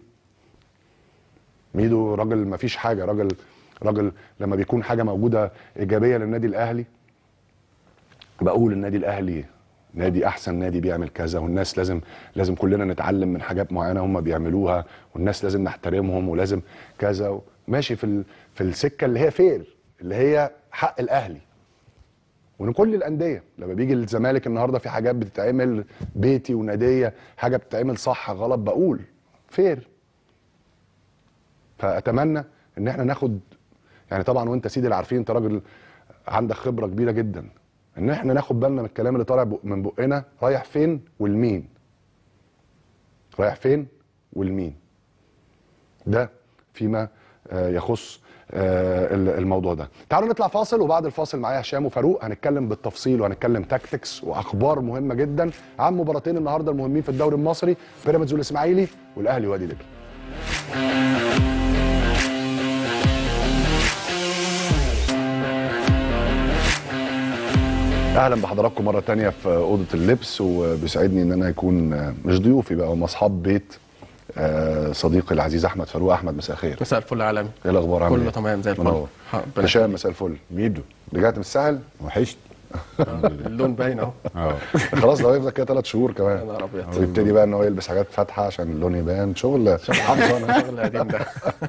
ميدو راجل ما فيش حاجه، راجل لما بيكون حاجه موجوده ايجابيه للنادي الاهلي، بقول النادي الاهلي نادي احسن نادي بيعمل كذا، والناس لازم كلنا نتعلم من حاجات معينه هم بيعملوها، والناس لازم نحترمهم، ولازم كذا، ماشي في السكه اللي هي فير، اللي هي حق الاهلي، وان كل الانديه لما بيجي الزمالك النهارده في حاجات بتتعمل بيتي وناديه، حاجه بتتعمل صح غلط بقول فير. فاتمنى ان احنا ناخد، يعني طبعا وانت سيدي اللي عارفين، انت راجل عندك خبره كبيره جدا، ان احنا ناخد بالنا من الكلام اللي طالع من بقنا رايح فين والمين، رايح فين والمين، ده فيما يخص الموضوع ده. تعالوا نطلع فاصل، وبعد الفاصل معايا هشام وفاروق هنتكلم بالتفصيل وهنتكلم تاكتكس واخبار مهمه جدا عن مباراتين النهارده المهمين في الدوري المصري، بيراميدز والاسماعيلي والاهلي وادي دجله. اهلا بحضراتكم مره تانية في اوضه اللبس، وبيسعدني ان انا يكون مش ضيوفي بقى، هم اصحاب بيت صديقي العزيز احمد فاروق. احمد مساء الخير. مساء الفل يا عالمي. ايه الاخبار؟ عامل ايه؟ كله تمام زي الفل. هشام مساء الفل. ميدو رجعت من الساحل؟ وحشت. اللون باين اهو. خلاص ده هيفضل كده 3 شهور كمان. يا نهار ابيض. ويبتدي بقى ان هو يلبس حاجات فاتحه عشان اللون يبان. شغل حافظ شغل قديم ده.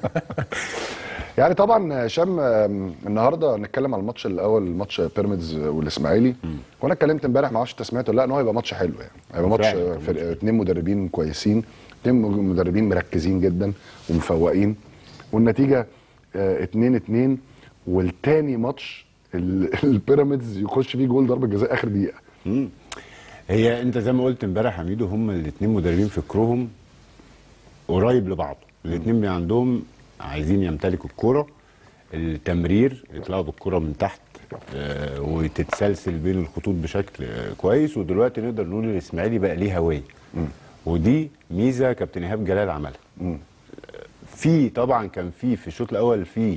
يعني طبعا هشام، النهارده نتكلم على الماتش الاول، ماتش بيراميدز والاسماعيلي. وانا اتكلمت امبارح، ما اعرفش انت سمعته ولا لا، ان هو هيبقى ماتش حلو، يعني هيبقى ماتش اتنين مدربين كويسين، اتنين مدربين مركزين جدا ومفوقين، والنتيجه 2-2. والتاني ماتش البيراميدز يخش فيه جول ضربه جزاء اخر دقيقه. هي انت زي ما قلت امبارح يا ميدو، هم الاثنين مدربين فكرهم قريب لبعض، الاثنين عندهم عايزين يمتلكوا الكرة، التمرير، يطلعوا بالكرة من تحت وتتسلسل بين الخطوط بشكل كويس. ودلوقتي نقدر نقول الاسماعيلي بقى ليه هوية، ودي ميزة كابتن ايهاب جلال عملها. في طبعا كان في الشوط الاول في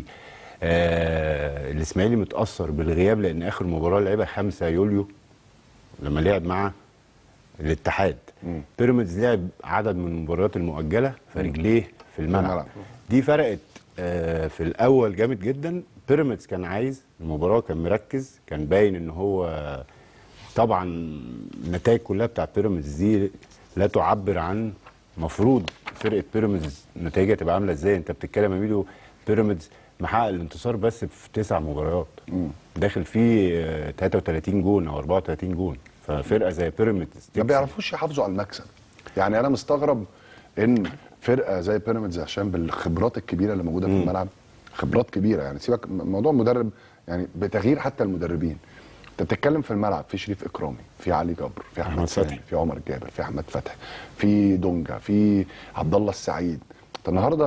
الاسماعيلي متأثر بالغياب، لان اخر مباراة لعبها 5 يوليو لما لعب مع الاتحاد. بيراميدز لعب عدد من المباريات المؤجلة فرجليه في الملعب. دي فرقت في الاول جامد جدا. بيراميدز كان عايز المباراه، كان مركز، كان باين ان هو طبعا النتائج كلها بتاع بيراميدز دي لا تعبر عن مفروض فرقه بيراميدز نتائجها تبقى عامله ازاي. انت بتتكلم يا ميدو بيراميدز محقق الانتصار بس في 9 مباريات، داخل فيه 33 جون او 34 جون. ففرقه زي بيراميدز ما بيعرفوش يحافظوا على المكسب. يعني انا مستغرب ان فرقه زي بيراميدز عشان بالخبرات الكبيره اللي موجوده في الملعب، خبرات كبيره، يعني سيبك موضوع مدرب، يعني بتغيير حتى المدربين. انت بتتكلم في الملعب في شريف اكرامي، في علي جبر، في احمد فتحي، في عمر جابر، في احمد فتحي، في دونجا، في عبد الله السعيد. انت النهارده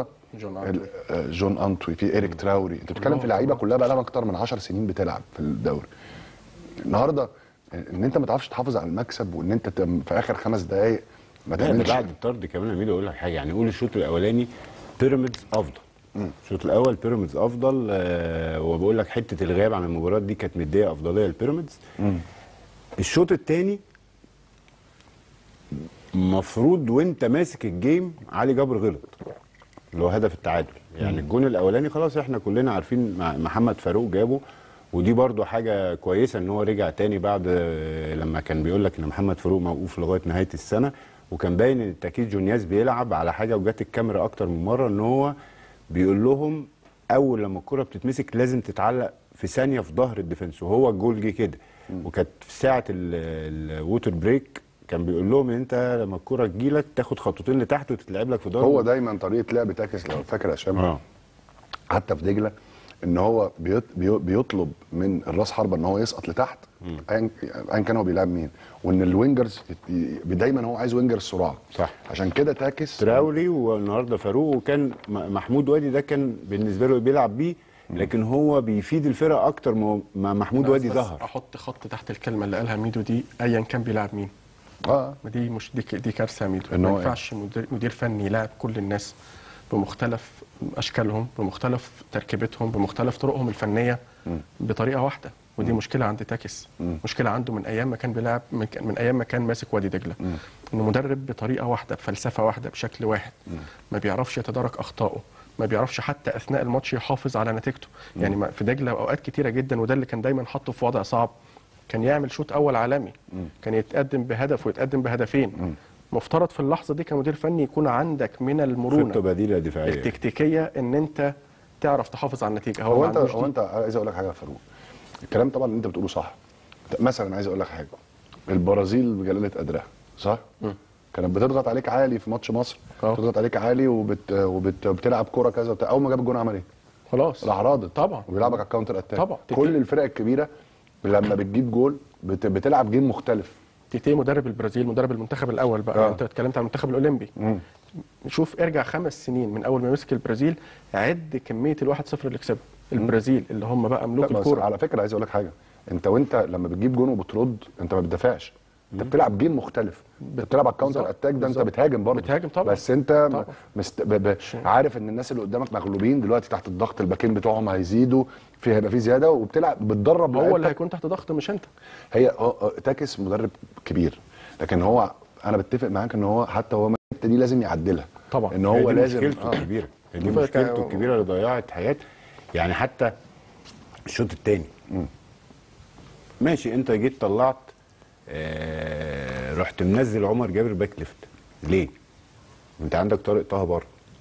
جون انتوي، في ايريك تراوري. انت بتتكلم في لعيبه كلها بقى لها اكتر من 10 سنين بتلعب في الدوري. النهارده ان انت ما تعرفش تحافظ على المكسب، وان انت في اخر 5 دقائق ما تعملش. بعد الطرد كمان يا ميدو اقول لك حاجه، يعني قول الشوط الاولاني بيراميدز افضل. الشوط الاول بيراميدز افضل، وبقول لك حته الغياب عن المباراه دي كانت مديه افضليه لبيراميدز. الشوط الثاني المفروض وانت ماسك الجيم علي جبر غلط اللي هو هدف التعادل. يعني الجون الاولاني خلاص احنا كلنا عارفين محمد فاروق جابه، ودي برضو حاجه كويسه ان هو رجع تاني بعد لما كان بيقول لك ان محمد فاروق موقوف لغايه نهايه السنه، وكان باين ان التاكيد جونياز بيلعب على حاجه، وجات الكاميرا اكتر من مره ان هو بيقول لهم اول لما الكره بتتمسك لازم تتعلق في ثانيه في ظهر الديفنس، وهو الجول جه كده. وكانت في ساعه الووتر بريك كان بيقول لهم ان انت لما الكره تجيلك تاخد خطوتين لتحت وتتلعب لك في ظهر. هو دايما طريقه لعب تعكس، لو فاكر يا هشام حتى في دجله، ان هو بيطلب من الراس حربه ان هو يسقط لتحت ايا كان هو بيلعب مين، وان الوينجرز دايما هو عايز وينجر السرعه. صح. عشان كده تعكس تراولي والنهارده فاروق، وكان محمود وادي ده كان بالنسبه له بيلعب بيه، لكن هو بيفيد الفرقه اكتر ما محمود وادي ظهر. احط خط تحت الكلمه اللي قالها ميدو دي، ايا كان بيلعب مين. دي مش دي كارثه يا ميدو. ما ينفعش مدير فني يلاعب كل الناس بمختلف اشكالهم، بمختلف تركيبتهم، بمختلف طرقهم الفنيه بطريقه واحده. ودي مشكله عند تاكس، مشكله عنده من ايام ما كان بيلعب، من ايام ما كان ماسك وادي دجله. انه مدرب بطريقه واحده، بفلسفه واحده، بشكل واحد، ما بيعرفش يتدارك اخطائه، ما بيعرفش حتى اثناء الماتش يحافظ على نتيجته. يعني في دجله اوقات كتيره جدا، وده اللي كان دايما حاطه في وضع صعب، كان يعمل شوط اول عالمي، كان يتقدم بهدف ويتقدم بهدفين. مفترض في اللحظه دي كمدير فني يكون عندك من المرونه خطه بديله دفاعيه التكتيكيه ان انت تعرف تحافظ على النتيجه. هو انت عايز اقول لك حاجه يا فاروق، الكلام طبعا اللي انت بتقوله صح، مثلا عايز اقول لك حاجه، البرازيل بجلاله قدرها صح؟ كانت بتضغط عليك عالي في ماتش مصر، بتضغط عليك عالي وبتلعب كوره كذا اول ما جاب الجون عمل ايه؟ خلاص راح رادد طبعا وبيلعبك على الكاونتر اتاك. طبعا كل الفرق الكبيره لما بتجيب جول بتلعب جيم مختلف. تيتي مدرب البرازيل، مدرب المنتخب الاول بقى. انت اتكلمت عن المنتخب الاولمبي. شوف ارجع 5 سنين من اول ما مسك البرازيل، عد كميه ال1-0 اللي كسبها البرازيل اللي هم بقى ملوك الكوره. على فكره عايز اقول لك حاجه، وانت لما بتجيب جون وبترد انت ما بتدافعش، انت بتلعب جيم مختلف، بتلعب على الكاونتر اتاك، ده انت بتهاجم برضه. بتهاجم طبعا، بس انت عارف ان الناس اللي قدامك مغلوبين دلوقتي تحت الضغط، الباكين بتوعهم هيزيدوا، هيبقى في زياده، وبتلعب بتدرب. هو اللي هيكون تحت ضغط مش انت. هي تاكس مدرب كبير، لكن هو انا بتفق معاك ان هو حتى هو الحته دي لازم يعدلها طبعا. ان هو لازم مشكلته الكبيره، دي مشكلته الكبيره اللي ضيعت حياه. يعني حتى الشوط الثاني ماشي، انت جيت طلعت رحت منزل عمر جابر باك ليفت ليه؟ انت عندك طارق طه بره.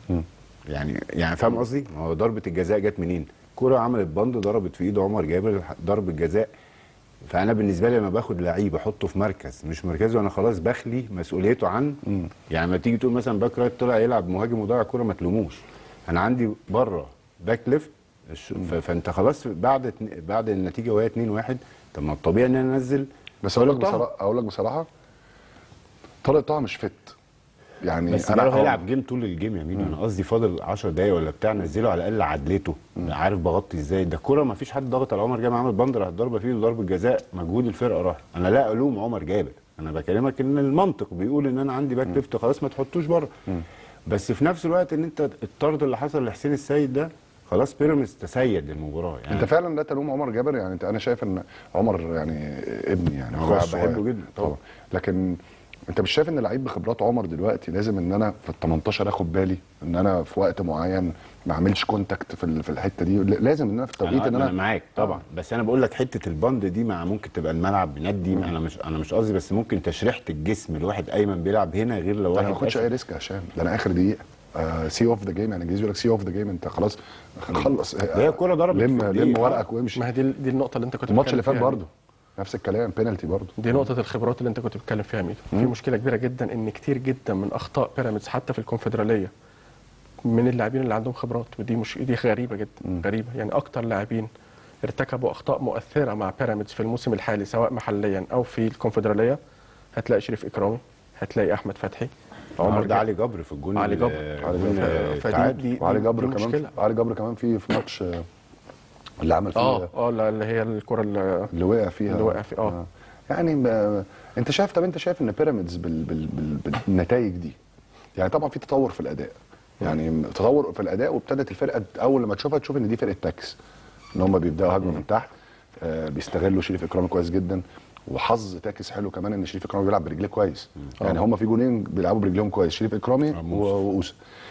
يعني فاهم قصدي؟ ما هو ضربه الجزاء جت منين؟ كرة عملت بند ضربت في ايد عمر جابر ضربه جزاء. فانا بالنسبه لي لما باخد لعيب احطه في مركز مش مركزه، انا خلاص بخلي مسؤوليته عن يعني لما تيجي تقول مثلا باك رايت طلع يلعب مهاجم وضيع كرة ما تلوموش. انا عندي بره باك ليفت، فانت خلاص بعد النتيجه وهي 2-1، طب ما الطبيعي ان انا انزل. بس اقول لك بصراحه طارق طه مش فت يعني. بس انا هيلعب جيم طول الجيم يا ميدو. انا قصدي فاضل 10 دقايق ولا بتاع، نزله على الاقل عدلته. عارف بغطي ازاي؟ ده كوره ما فيش حد ضغط على عمر جابر، عمل بند راح ضربه فيه وضربه جزاء، مجهود الفرقه راح. انا لا الوم عمر جابر، انا بكلمك ان المنطق بيقول ان انا عندي باك ليفت خلاص ما تحطوش بره. بس في نفس الوقت ان انت الطرد اللي حصل لحسين السيد ده خلاص بيراميدز تسيد المباراه يعني. انت فعلا لا تلوم عمر جابر يعني. انا شايف ان عمر يعني ابني يعني بحبه جدا طبعا، لكن انت مش شايف ان لعيب بخبرات عمر دلوقتي لازم ان انا في ال18 اخد بالي ان انا في وقت معين ما اعملش كونتاكت في الحته دي؟ لازم ان انا في التوقيت ان انا معاك طبعا. بس انا بقول لك حته البند دي ممكن تبقى الملعب بندي. انا مش قصدي، بس ممكن تشريحه الجسم الواحد ايمن بيلعب هنا غير لو واحد ما باخدش اي ريسك يا هشام. ده انا اخر دقيقه سي اوف ذا جيم، يعني الانجليزي يقول لك سي اوف ذا جيم. انت خلاص خلص، هي الكوره ضربت لم ورقك وامشي. ما هي دي النقطه اللي انت كنت الماتش اللي فات برضه نفس الكلام، بينالتي برضه. دي نقطه الخبرات اللي انت كنت بتتكلم فيها ميدو. في مشكله كبيره جدا ان كتير جدا من اخطاء بيراميدز حتى في الكونفدراليه من اللاعبين اللي عندهم خبرات، ودي دي غريبه جدا. غريبه يعني. اكتر لاعبين ارتكبوا اخطاء مؤثره مع بيراميدز في الموسم الحالي سواء محليا او في الكونفدراليه، هتلاقي شريف اكرامي، هتلاقي احمد فتحي، عمر ده علي جبر في الجون. علي جبر وعلي جبر كمان. علي جبر كمان في ماتش اللي عمل فيه اللي هي الكره اللي وقع فيها يعني انت شايف ان بيراميدز بالنتائج دي يعني طبعا في تطور في الاداء، يعني تطور في الاداء، وابتدت الفرقه اول لما تشوفها تشوف ان دي فرقه تاكس، ان هم بيبداوا هجمه من تحت. بيستغلوا شريف اكرامي كويس جدا، وحظ تاكس حلو كمان ان شريف اكرامي بيلعب برجليه كويس. يعني هم في جونين بيلعبوا برجليهم كويس، شريف اكرامي واوسه.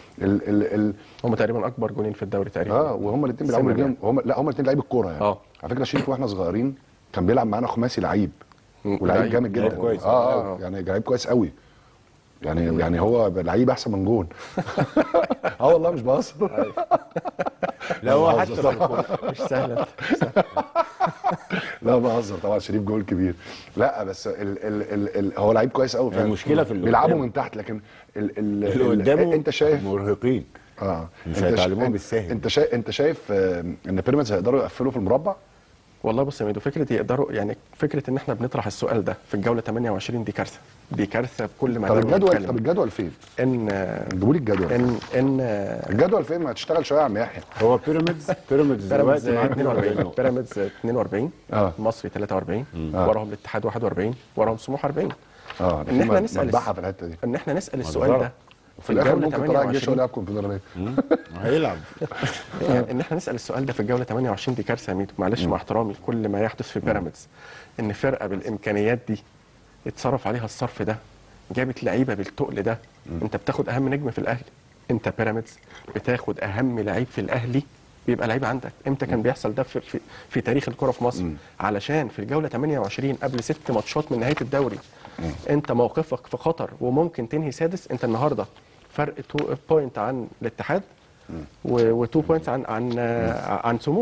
هم تقريبا اكبر جونين في الدوري تقريبا. وهم الاثنين بيلعبوا برجليهم. هم الاثنين لعيب الكوره يعني. على فكره شريف واحنا صغيرين كان بيلعب معانا خماسي لعيب، ولعيب جامد جدا كويس. يعني لعيب كويس قوي يعني هو لعيب احسن من جون. والله مش بهزر. لا هو حتى مش سهله. لا بهزر طبعا، شريف جول كبير. لا بس هو لعيب كويس قوي. المشكله في اللي بيلعبوا من تحت، لكن اللي قدامه انت شايف مرهقين. مش هيتعلموهم بالسهل. انت شايف ان بيراميدز هيقدروا يقفلوا في المربع؟ والله بص يا ميدو، فكره يقدروا يعني فكره ان احنا بنطرح السؤال ده في الجوله 28 دي كارثه. دي كارثه بكل ما طب الجدول فين؟ جيبوا لي الجدول. الجدول فين؟ ما تشتغل شويه يا عم يحيى. هو بيراميدز دلوقتي معاه 42. بيراميدز 42، مصري 43، وراهم الاتحاد 41، وراهم سموحه 40. ان احنا نسال في الحته دي، ان احنا نسال السؤال ده في الاخر ممكن طلع الجيش ولا يلعب كونفدراليه. هيلعب. ان احنا نسال السؤال ده في الجوله 28 دي كارثه يا ميدو. معلش مع احترامي لكل ما يحدث في بيراميدز، ان فرقه بالامكانيات دي اتصرف عليها الصرف ده، جابت لعيبه بالتقل ده. انت بتاخد اهم نجم في الاهلي، انت بيراميدز بتاخد اهم لعيب في الاهلي بيبقى لعيب عندك. امتى كان بيحصل ده في تاريخ الكره في مصر؟ علشان في الجوله 28 قبل 6 ماتشات من نهايه الدوري انت موقفك في خطر وممكن تنهي سادس. انت النهارده فرق 2 بوينت عن الاتحاد و2 بوينتس عن سموحه.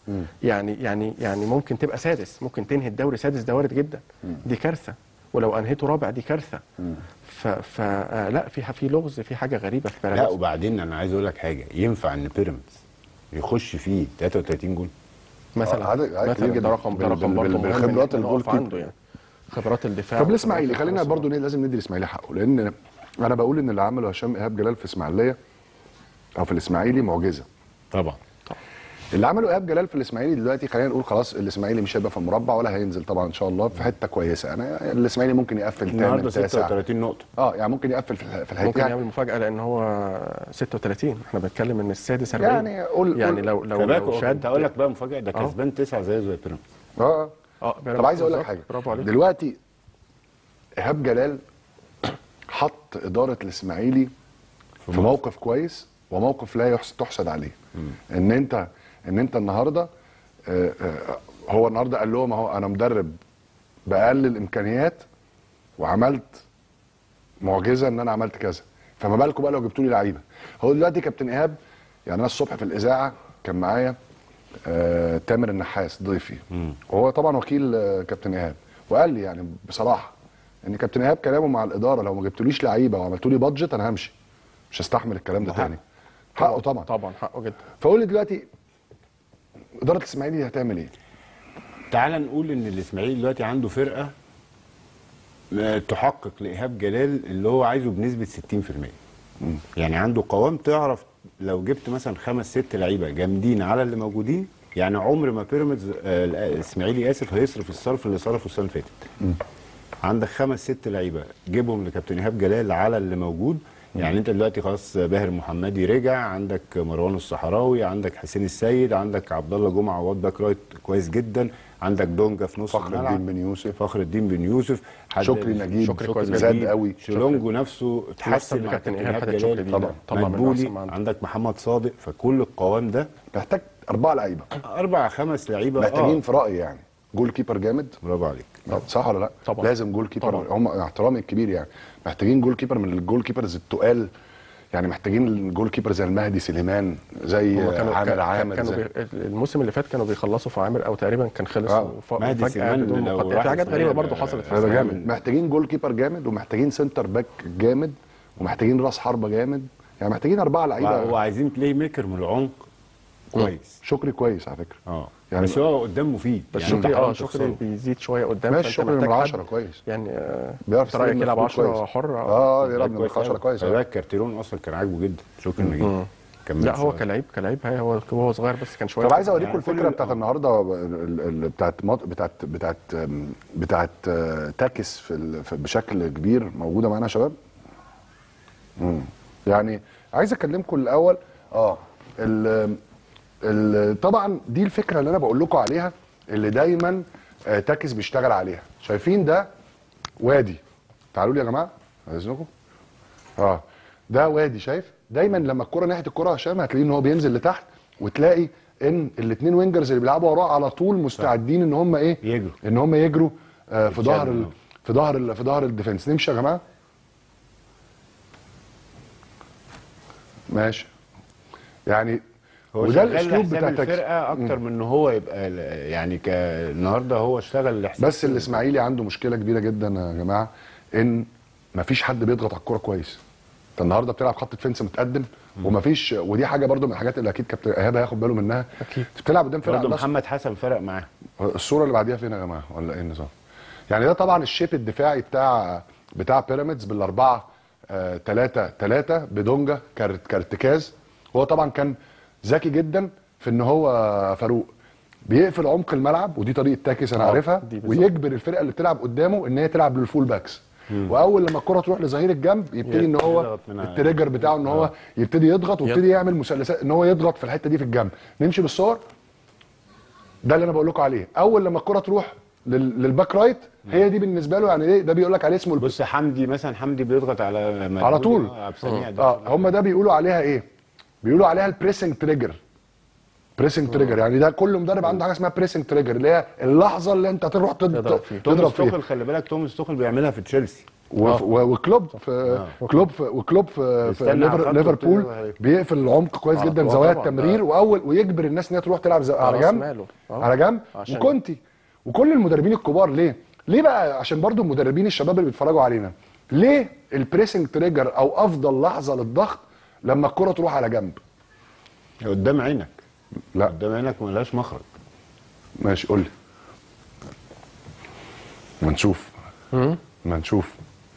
يعني ممكن تبقى سادس، ممكن تنهي الدوري سادس، ده وارد جدا. دي كارثه، ولو انهيته رابع دي كارثه. لا في لغز، في حاجه غريبه في بيراميدز. لا وبعدين انا عايز اقول لك حاجه، ينفع ان بيراميدز يخش فيه 33 جول مثلا؟ ده رقم برضه بالخبرات الجول عنده يعني، خبرات الدفاع. طب الاسماعيلي، خلينا برضه لازم ندي الاسماعيلي حقه، لان انا بقول ان اللي عمله هشام ايهاب جلال في اسماعيليه او في الاسماعيلي معجزه. طبعا اللي عمله ايهاب جلال في الاسماعيلي دلوقتي، خلينا نقول خلاص الاسماعيلي مش هيبقى في المربع ولا هينزل طبعا ان شاء الله، في حته كويسه. انا الاسماعيلي ممكن يقفل النهارده 8 9 36 نقطه. يعني ممكن يقفل في الحته، ممكن يعمل مفاجاه لان هو 36. احنا بنتكلم ان السادس 40 يعني يعني لو شاد. اقول لك بقى مفاجاه، ده كسبان 9 زي بيراميدز. طب عايز اقول لك حاجه دلوقتي، ايهاب جلال حط اداره الاسماعيلي في موقف كويس وموقف لا تحسد عليه. ان انت النهارده هو النهارده قال لهم اهو انا مدرب باقل الامكانيات وعملت معجزه ان انا عملت كذا، فما بالكم بقى لو جبتوا لي لعيبه. هو دلوقتي كابتن ايهاب، يعني انا الصبح في الاذاعه كان معايا تامر النحاس ضيفي، وهو طبعا وكيل كابتن ايهاب، وقال لي يعني بصراحه ان كابتن ايهاب كلامه مع الاداره لو ما جبتوليش لعيبه وعملتوا لي بادجت انا همشي، مش هستحمل الكلام ده تاني. حقه طبعا حقه جدا. فقول لي دلوقتي اداره الاسماعيلي هتعمل ايه؟ تعال نقول ان الاسماعيلي دلوقتي عنده فرقه تحقق لايهاب جلال اللي هو عايزه بنسبه 60%. يعني عنده قوام، تعرف لو جبت مثلا 5 6 لعيبه جامدين على اللي موجودين، يعني عمر ما بيراميدز الاسماعيلي هيصرف الصرف اللي صرفه السنه اللي فاتت. عندك 5 6 لعيبه جيبهم لكابتن ايهاب جلال على اللي موجود. يعني انت دلوقتي خلاص باهر محمدي رجع، عندك مروان الصحراوي، عندك حسين السيد، عندك عبد الله جمعه عواد باك رايت كويس جدا، عندك دونجا في نص الملعب، فخر الدين بن يوسف، شكري نجيب، شكري زاد قوي، شيلونجو نفسه اتحسن مع كابتن ايهاب جلال طبعا، مدبولي، عندك محمد صادق. فكل القوام ده محتاج 4 لعيبه، 4 5 لعيبه محتاجين في رايي يعني جول كيبر جامد. برافو عليك. صح ولا لا؟ طبعا لازم جول كيبر. هم احترامي الكبير يعني محتاجين جول كيبر من الجول كيبرز التقال، يعني محتاجين جول كيبر زي المهدي سليمان، زي عامر عامر. الموسم اللي فات كانوا بيخلصوا في عامر او تقريبا كان خلص مهدي سليمان. في حاجات غريبه برضه حصلت في هذا جامد. محتاجين جول كيبر جامد، ومحتاجين سنتر باك جامد، ومحتاجين راس حربه جامد، يعني محتاجين 4 لعيبه. وعايزين بلاي ميكر من العمق كويس. شكري كويس على فكره. يعني بس هو قدام مفيد، بس يعني شكري بيزيد شويه قدام. ماشي، شكري من 10 كويس يعني. بيعرف يلعب 10 حر. يلعب من 10 كويس. ده كارتيرون اصلا كان عاجبه جدا شكري نجيب. لا هو كلاعب هو صغير بس كان شويه. طب عايز اوريكم الفكره بتاعت النهارده بتاعت تاكس بشكل كبير موجوده معانا يا شباب. يعني عايز اكلمكم الاول طبعا دي الفكره اللي انا بقول لكم عليها، اللي دايما تاكس بيشتغل عليها. شايفين ده وادي، تعالوا لي يا جماعه عايزينكم. ده وادي، شايف دايما لما الكره ناحيه الكره هشام هتلاقيه ان هو بينزل لتحت، وتلاقي ان الاثنين وينجرز اللي بيلعبوا وراه على طول مستعدين ان هم يجروا، ان هم يجروا في ظهر الديفنس. نمشي يا جماعه. ماشي يعني وده الاسلوب بتاع الفرقه اكتر من ان هو يبقى يعني النهارده هو اشتغل لحساب. بس الاسماعيلي عنده مشكله كبيره جدا يا جماعه، ان مفيش حد بيضغط على الكوره كويس. انت النهارده بتلعب خط ديفنس متقدم ومفيش، ودي حاجه برده من الحاجات اللي اكيد كابتن ايهاب هياخد باله منها. اكيد بتلعب قدام فرقه محمد حسن فرق معاه. الصوره اللي بعديها فين يا جماعه ولا ايه النظام؟ يعني ده طبعا الشيب الدفاعي بتاع بيراميدز بال4-3-3 بدونجا كارتكاز. هو طبعا كان ذكي جدا في ان هو فاروق بيقفل عمق الملعب، ودي طريقه تاكس انا عارفها، ويجبر الفرقه اللي بتلعب قدامه ان هي تلعب للفول باكس. واول لما الكره تروح لظهير الجنب يبتدي ان هو التريجر بتاعه ان هو يبتدي يضغط، ويبتدي يعمل مثلثات ان هو يضغط في الحته دي في الجنب. نمشي بالصور. ده اللي انا بقول لكم عليه. اول لما الكره تروح للباك رايت، هي دي بالنسبه له يعني ايه، ده بيقول لك عليه اسمه بص حمدي مثلا، حمدي بيضغط على طول. هم ده بيقولوا عليها ايه؟ بيقولوا عليها البريسنج تريجر. بريسنج تريجر يعني ده كل مدرب عنده حاجه اسمها بريسنج تريجر، اللي هي اللحظه اللي انت تروح تضرب فيها. توماس توخل، خلي بالك توماس توخل بيعملها في تشيلسي. وكلوب في ليفربول بيقفل العمق كويس جدا، زوايا التمرير، ويجبر الناس ان هي تروح تلعب على جنب وكونتي وكل المدربين الكبار. ليه بقى؟ عشان برضو المدربين الشباب اللي بيتفرجوا علينا، ليه البريسنج تريجر او افضل لحظه للضغط لما الكره تروح على جنب؟ قدام عينك. لا قدام عينك ملهاش مخرج. ماشي قول لي. ما نشوف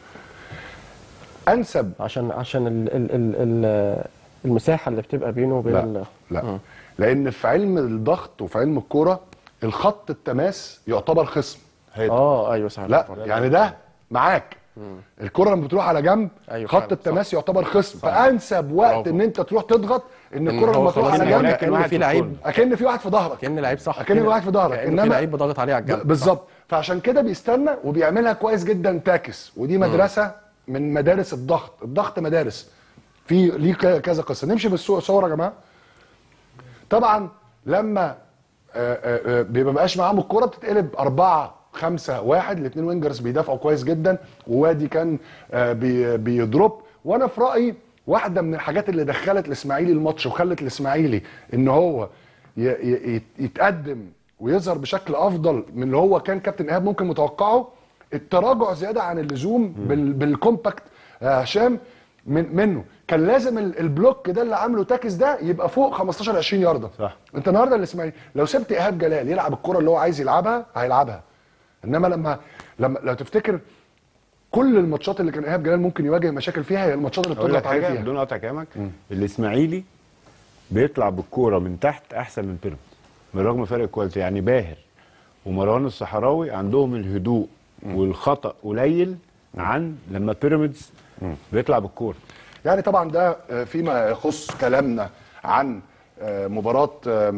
انسب عشان المساحه اللي بتبقى بينه وبين لا لان في علم الضغط وفي علم الكوره الخط التماس يعتبر خصم. ايوه صح. لا يعني ده معاك الكره لما بتروح على جنب خط التماس يعتبر خصم، فانسب وقت ان انت تروح تضغط ان الكره لما تروح على جنب اكن في لعيب، اكن في واحد في ظهرك، اكن لعيب صح، اكن واحد في ظهرك، انما في لعيب بضغط عليه على الجنب بالظبط. فعشان كده بيستنى وبيعملها كويس جدا تاكس، ودي مدرسه من مدارس الضغط مدارس في ليه كذا قصه. نمشي بالصور يا جماعه. طبعا لما بيبقى مبقاش معاهم الكوره بتتقلب 4-5-1، الاثنين وينجرز بيدافعوا كويس جدا، ووادي كان بيضرب. وانا في رايي واحده من الحاجات اللي دخلت الاسماعيلي الماتش وخلت الاسماعيلي ان هو يتقدم ويظهر بشكل افضل من اللي هو كان كابتن ايهاب ممكن متوقعه، التراجع زياده عن اللزوم بالكومباكت هشام منه. كان لازم البلوك ده اللي عامله تاكس ده يبقى فوق 15-20 يارده. صح. انت النهارده الاسماعيلي لو سبت ايهاب جلال يلعب الكره اللي هو عايز يلعبها هيلعبها، انما لما لو تفتكر كل الماتشات اللي كان ايهاب جلال ممكن يواجه مشاكل فيها هي الماتشات اللي بتضغط عليه فيها. بدون قطع كلامك، الاسماعيلي بيطلع بالكوره من تحت احسن من بيراميدز بالرغم فرق الكواليتي. يعني باهر ومروان الصحراوي عندهم الهدوء والخطا قليل عن لما بيراميدز بيطلع بالكوره. يعني طبعا ده فيما يخص كلامنا عن مباراه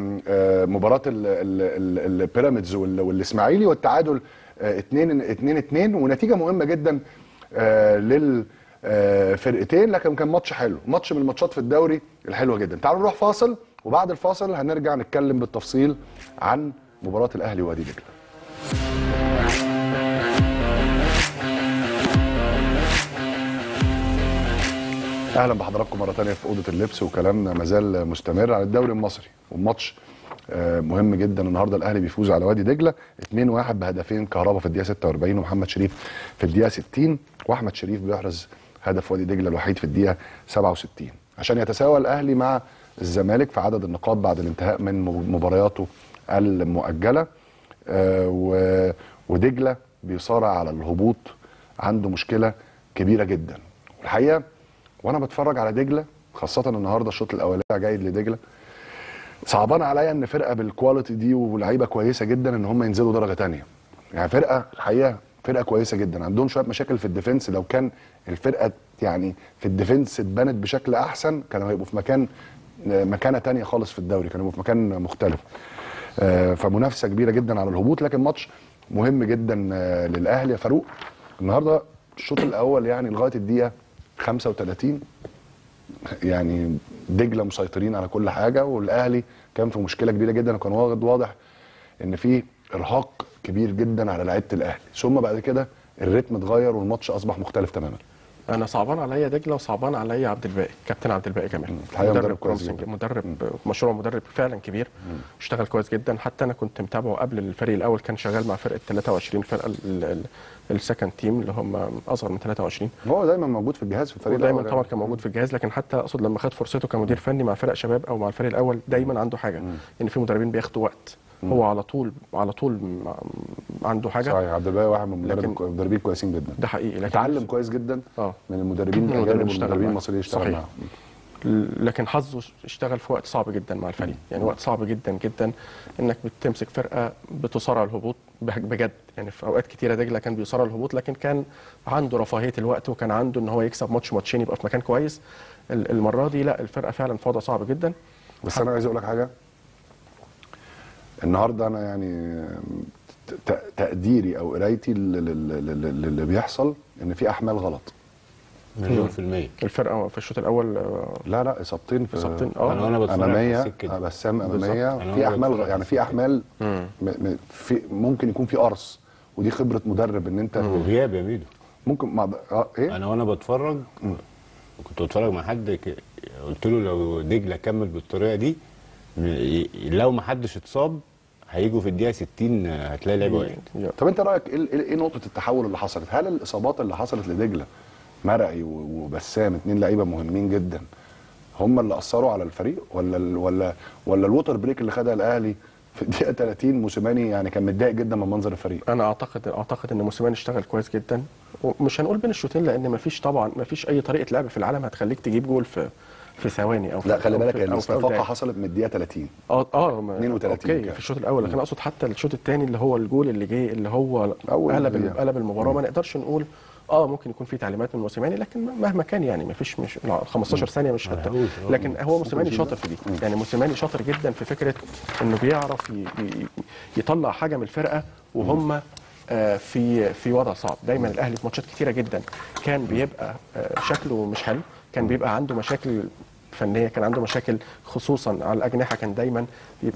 البيراميدز والاسماعيلي والتعادل 2-2، ونتيجه مهمه جدا للفرقتين، لكن كان ماتش حلو، ماتش من الماتشات في الدوري الحلوه جدا. تعالوا نروح فاصل، وبعد الفاصل هنرجع نتكلم بالتفصيل عن مباراه الاهلي ووادي دجله. اهلا بحضراتكم مره ثانيه في اوضه اللبس، وكلامنا مازال مستمر عن الدوري المصري، والماتش مهم جدا. النهارده الاهلي بيفوز على وادي دجله 2-1 بهدفين، كهربا في الدقيقه 46 ومحمد شريف في الدقيقه 60، واحمد شريف بيحرز هدف وادي دجله الوحيد في الدقيقه 67 عشان يتساوى الاهلي مع الزمالك في عدد النقاط بعد الانتهاء من مبارياته المؤجله. ودجله بيصارع على الهبوط، عنده مشكله كبيره جدا. والحقيقه وانا بتفرج على دجله خاصه النهارده الشوط الاولاني جيد لدجله، صعبان عليا ان فرقه بالكواليتي دي ولاعيبه كويسه جدا ان هم ينزلوا درجه ثانيه. يعني فرقه الحقيقه فرقه كويسه جدا، عندهم شويه مشاكل في الديفنس. لو كان الفرقه يعني في الديفنس اتبنت بشكل احسن كانوا هيبقوا في مكانه ثانيه خالص في الدوري، كانوا هيبقوا في مكان مختلف. فمنافسه كبيره جدا على الهبوط، لكن ماتش مهم جدا للاهلي. يا فاروق النهارده الشوط الاول يعني لغايه الدقيقه 35 يعني دجله مسيطرين على كل حاجه، والاهلي كان في مشكله كبيره جدا، وكان واضح ان في ارهاق كبير جدا على لعيبه الاهلي. ثم بعد كده الريتم اتغير والماتش اصبح مختلف تماما. انا صعبان عليا دجله وصعبان عليا عبد الباقي، كابتن عبد الباقي كمان. مدرب كويس جدا، مدرب فعلا كبير، اشتغل كويس جدا. حتى انا كنت متابعه قبل الفريق الاول، كان شغال مع فرقه 23 فرقه السكند تيم اللي هم اصغر من 23. هو دايما موجود في الجهاز في الفريق الاول دايما طبعا كان موجود في الجهاز، لكن حتى اقصد لما خد فرصته كمدير فني مع فرق شباب او مع الفريق الاول دايما عنده حاجه، يعني في مدربين بياخدوا وقت، هو على طول عنده حاجه. صحيح، عبد الباقي واحد من المدربين كويسين جدا، ده حقيقي، لكن اتعلم كويس جدا من المدربين الاجانب والمدربين المصريين اشتغل معاهم. لكن حظه اشتغل في وقت صعب جدا مع الفريق، يعني وقت صعب جدا جدا انك بتمسك فرقه بتصارع الهبوط بجد. يعني في اوقات كتيره دجله كان بيصارع الهبوط، لكن كان عنده رفاهيه الوقت، وكان عنده ان هو يكسب ماتشين يبقى في مكان كويس. المره دي لا، الفرقه فعلا في وضع صعب جدا. بس انا عايز اقول لك حاجه، النهارده انا يعني تقديري او قرايتي اللي بيحصل ان في احمال غلط. مليون في المية. الفرقه في الشوط الاول لا اصابتين انا بتفرج اماميه، بسام اماميه، في احمال يعني في احمال في ممكن يكون في قرص، ودي خبره مدرب كويس جدا. انا دي خبره مدرب كويس جدا. بتفرج على السكه دي. في احمال غلط، يعني في احمال في احمال في ممكن يكون في قرص، ودي خبره مدرب ان انت وغياب يا ميدو. ممكن مع ايه انا وانا بتفرج كنت بتفرج مع حد قلت له لو دجله كمل بالطريقه دي لو ما حدش اتصاب هيجوا في الدقيقه 60 هتلاقي لعيبه وقعت. طب انت رايك ايه نقطه التحول اللي حصلت؟ هل الاصابات اللي حصلت لدجله مرعي وبسام 2 لعيبه مهمين جدا هم اللي اثروا على الفريق، ولا الووتر بريك اللي خدها الاهلي في الدقيقه 30 موسيماني يعني كان متضايق جدا من منظر الفريق؟ انا اعتقد ان موسيماني اشتغل كويس جدا، ومش هنقول بين الشوطين لان مفيش اي طريقه لعب في العالم هتخليك تجيب جول في ثواني او لا خلي بالك الاستفاقه حصلت من الدقيقه 30 32 اوكي في الشوط الاول، لكن اقصد حتى الشوط الثاني اللي هو الجول اللي جه اللي هو قلب المباراه. ما نقدرش نقول ممكن يكون في تعليمات من موسيماني، لكن مهما كان يعني مفيش 15 ثانيه مش لكن هو موسيماني شاطر في دي. يعني موسيماني شاطر جدا في فكره انه بيعرف يطلع حاجه من الفرقه وهم في وضع صعب. دايما الاهلي في ماتشات كتيره جدا كان بيبقى شكله مش حلو، كان بيبقى عنده مشاكل فنيه، كان عنده مشاكل خصوصا على الاجنحه، كان دايما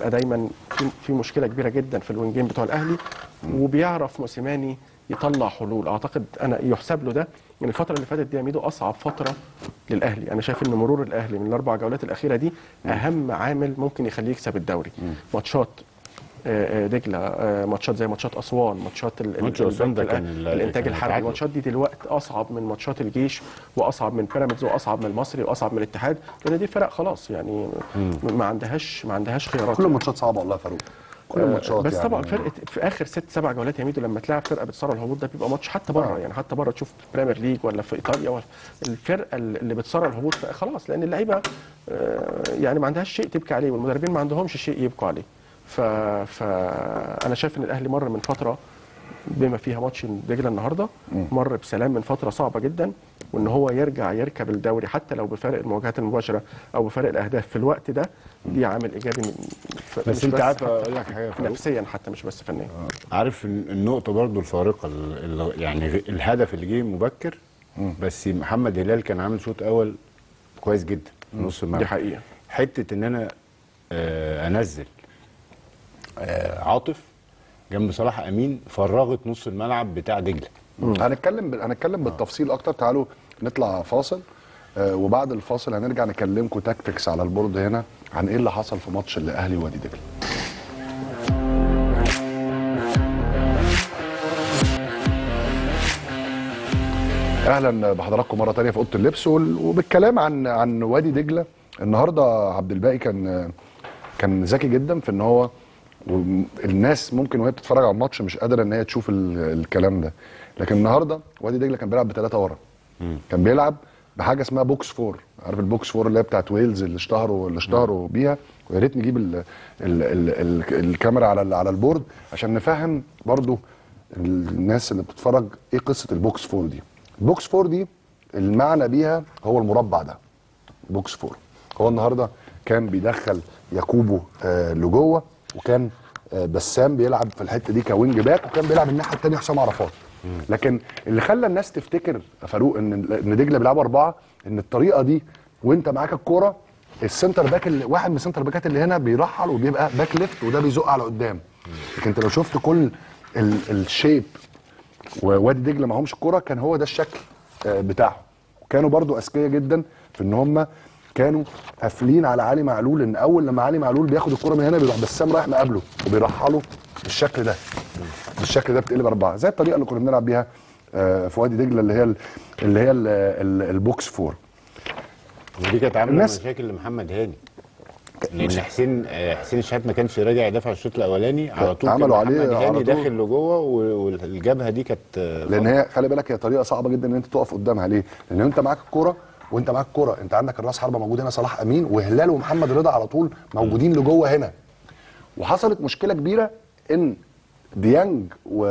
في مشكله كبيره جدا في الوينجين بتوع الاهلي، وبيعرف موسيماني يطلع حلول. اعتقد انا يحسب له ده ان الفتره اللي فاتت دي يا ميدو اصعب فتره للاهلي. انا شايف ان مرور الاهلي من ال4 جولات الاخيره دي اهم عامل ممكن يخليه يكسب الدوري. ماتشات دجله، ماتشات زي ماتشات اسوان، ماتشات الانتاج الحربي، الماتشات دي دلوقتي اصعب من ماتشات الجيش واصعب من بيراميدز واصعب من المصري واصعب من الاتحاد، لان دي فرق خلاص يعني ما عندهاش خيارات. كل الماتشات صعبه والله يا فاروق، كل الماتشات بس يعني طبعا فرقه في اخر 6-7 جولات يا ميدو لما تلاعب فرقه بتصارع الهبوط ده بيبقى ماتش حتى بره يعني حتى بره تشوف بريمير ليج ولا في ايطاليا ولا الفرقه اللي بتصارع الهبوط خلاص، لان اللعيبه يعني ما عندهاش شيء تبكي عليه والمدربين ما عندهمش شيء يبكوا عليه. فانا شايف ان الاهلي مر من فتره بما فيها ماتش دجله النهارده، مر بسلام من فتره صعبه جدا، وان هو يرجع يركب الدوري حتى لو بفارق المواجهات المباشره او بفارق الاهداف في الوقت ده، دي عامل ايجابي بس انت عارف اقول لك حاجه نفسيا حتى مش بس فنيا. عارف النقطه برضو الفارقه يعني الهدف اللي جه مبكر، بس محمد هلال كان عامل شوط اول كويس جدا في نص الملعب. دي حقيقه. حته ان انا انزل عاطف جنب صلاح امين فرغت نص الملعب بتاع دجله. هنتكلم بالتفصيل اكتر. تعالوا نطلع فاصل، وبعد الفاصل هنرجع نكلمكم تاكتكس على البورد هنا عن ايه اللي حصل في ماتش الاهلي ووادي دجله. اهلا بحضراتكم مره ثانيه في اوضه اللبس، وبالكلام عن وادي دجله. النهارده عبد الباقي كان ذكي جدا في ان هو، والناس ممكن وهي بتتفرج على الماتش مش قادره ان هي تشوف الكلام ده، لكن النهارده وادي دجله كان بيلعب ب3 ورا. كان بيلعب بحاجه اسمها بوكس 4، عارف البوكس 4 اللي هي بتاعت ويلز اللي اشتهروا بيها. ويا ريت نجيب الكاميرا على البورد عشان نفهم برضو الناس اللي بتتفرج ايه قصه البوكس 4 دي. البوكس 4 دي المعنى بيها هو المربع ده، بوكس 4. هو النهارده كان بيدخل ياكوبو لجوه، وكان بسام بيلعب في الحته دي كوينج باك، وكان بيلعب الناحيه الثانيه حسام عرفات. لكن اللي خلى الناس تفتكر يا فاروق ان دجله بيلعبوا 4 ان الطريقه دي وانت معاك الكوره السنتر باك واحد من السنتر باكات اللي هنا بيرحل وبيبقى باك ليفت وده بيزق على قدام. لكن انت لو شفت كل الشيب ووادي دجله معهمش الكوره كان هو ده الشكل بتاعهم. وكانوا برضو اذكياء جدا في ان هم كانوا قافلين على علي معلول، ان اول لما علي معلول بياخد الكرة من هنا بيروح بسام رايح مقابله وبيرحله بالشكل ده بتقلب 4 زي الطريقه اللي كنا بنلعب بيها في وادي دجله اللي هي البوكس 4. ودي كانت عامله مشاكل لمحمد هاني، لان حسين الشحات ما كانش راجع يدافع الشوط الاولاني على طول، عملوا عليه محمد هاني داخل لجوه، والجبهه دي كانت لان هي خلي بالك هي طريقه صعبه جدا ان انت تقف قدامها. ليه؟ لان انت معاك الكوره انت عندك الراس حربه موجود هنا صلاح امين وهلال ومحمد رضا على طول موجودين لجوه هنا. وحصلت مشكله كبيره ان ديانج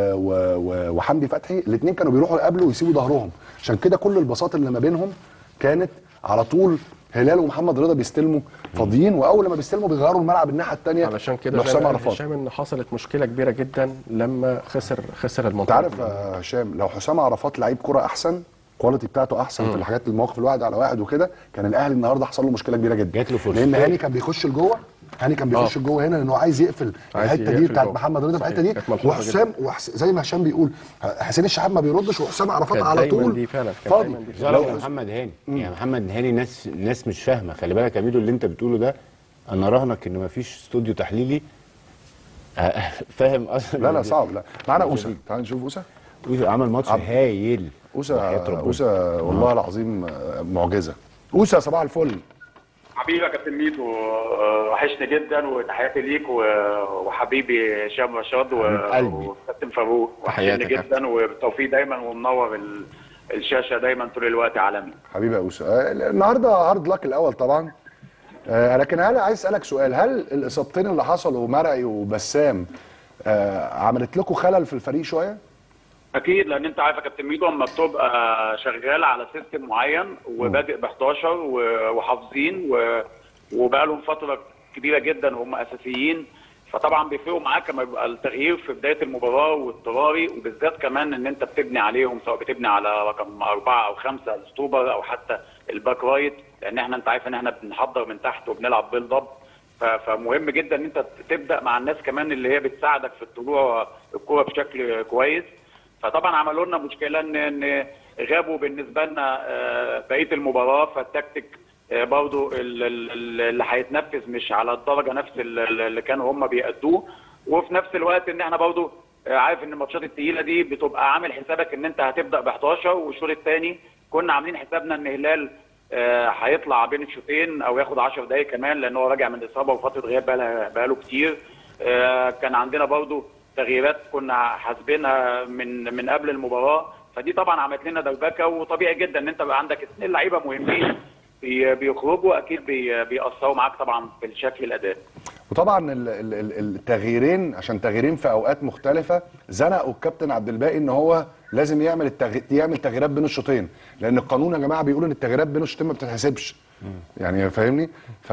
وحمدي فتحي الاثنين كانوا بيروحوا يقابلوا ويسيبوا ظهرهم، عشان كده كل البساط اللي ما بينهم كانت على طول هلال ومحمد رضا بيستلموا فاضيين، واول ما بيستلموا بيغيروا الملعب الناحيه الثانيه. علشان كده هشام ان حصلت مشكله كبيره جدا لما خسر المنطقه. انت عارف يا هشام لو حسام عرفات لعيب كره احسن الكواليتي بتاعته احسن في الحاجات المواقف الواحد على واحد وكده، كان الاهلي النهارده حصل له مشكله كبيره جدا، جات له فرصه لان هاني كان بيخش لجوه، هاني كان بيخش لجوه هنا لانه عايز يقفل الحته دي بتاعت محمد رضا في الحته دي، وحسام زي ما هشام بيقول حسين الشحات ما بيردش، وحسام عرفات على طول دي فعلا فاضي. لو محمد هاني يعني محمد هاني ناس مش فاهمه، خلي بالك يا ميدو اللي انت بتقوله ده، انا راهنك ان مفيش استوديو تحليلي فاهم اصلا. لا صعب. لا معانا اوسا، تعال نشوف اوسا. اوسا عمل ماتش هايل. اوسا والله العظيم معجزه. اوسا صباح الفل. حبيبي يا كابتن ميدو، وحشني جدا، وتحياتي ليك وحبيبي هشام رشاد وكابتن فاروق، وحشني جدا، وبالتوفيق دايما، ومنور الشاشه دايما طول الوقت عالمي. حبيبي يا اوسا، النهارده هارد لك الاول طبعا، لكن هل عايز اسالك سؤال، هل الاصابتين اللي حصلوا مرعي وبسام عملت لكم خلل في الفريق شويه؟ اكيد، لان انت عارف يا كابتن ميدو اما بتبقى شغال على سيستم معين وبادئ ب 11 وحافظين وبقى لهم فتره كبيره جدا وهم اساسيين، فطبعا بيفرقوا معاك لما يبقى التغيير في بدايه المباراه واضطراري، وبالذات كمان ان انت بتبني عليهم، سواء بتبني على رقم 4 أو 5 الستوبر او حتى الباك رايت، لان انت عارف ان احنا بنحضر من تحت وبنلعب بيلد اب، فمهم جدا ان انت تبدا مع الناس كمان اللي هي بتساعدك في الطلوع الكوره بشكل كويس. فطبعا عملوا لنا مشكله ان غابوا بالنسبه لنا بقيه المباراه، فالتكتيك برضو اللي هيتنفذ مش على الدرجه نفس اللي كانوا هم بيأدوه، وفي نفس الوقت ان احنا برضو عارف ان الماتشات الثقيله دي بتبقى عامل حسابك ان انت هتبدا ب 11، والشوط الثاني كنا عاملين حسابنا ان هلال هيطلع بين الشوطين او ياخد 10 دقائق كمان، لان هو راجع من اصابه وفتره غياب بقاله كتير. كان عندنا برضو تغييرات كنا حاسبينها من قبل المباراه، فدي طبعا عملت لنا دربكه، وطبيعي جدا ان انت بقى عندك 2 لعيبه مهمين بيخرجوا، اكيد بيأثروا معاك طبعا في الشكل الاداء. وطبعا التغييرين عشان تغييرين في اوقات مختلفه زنقوا الكابتن عبد الباقي ان هو لازم يعمل تغييرات بين الشوطين، لان القانون يا جماعه بيقول ان التغييرات بين الشوطين ما بتتحسبش، يعني فاهمني؟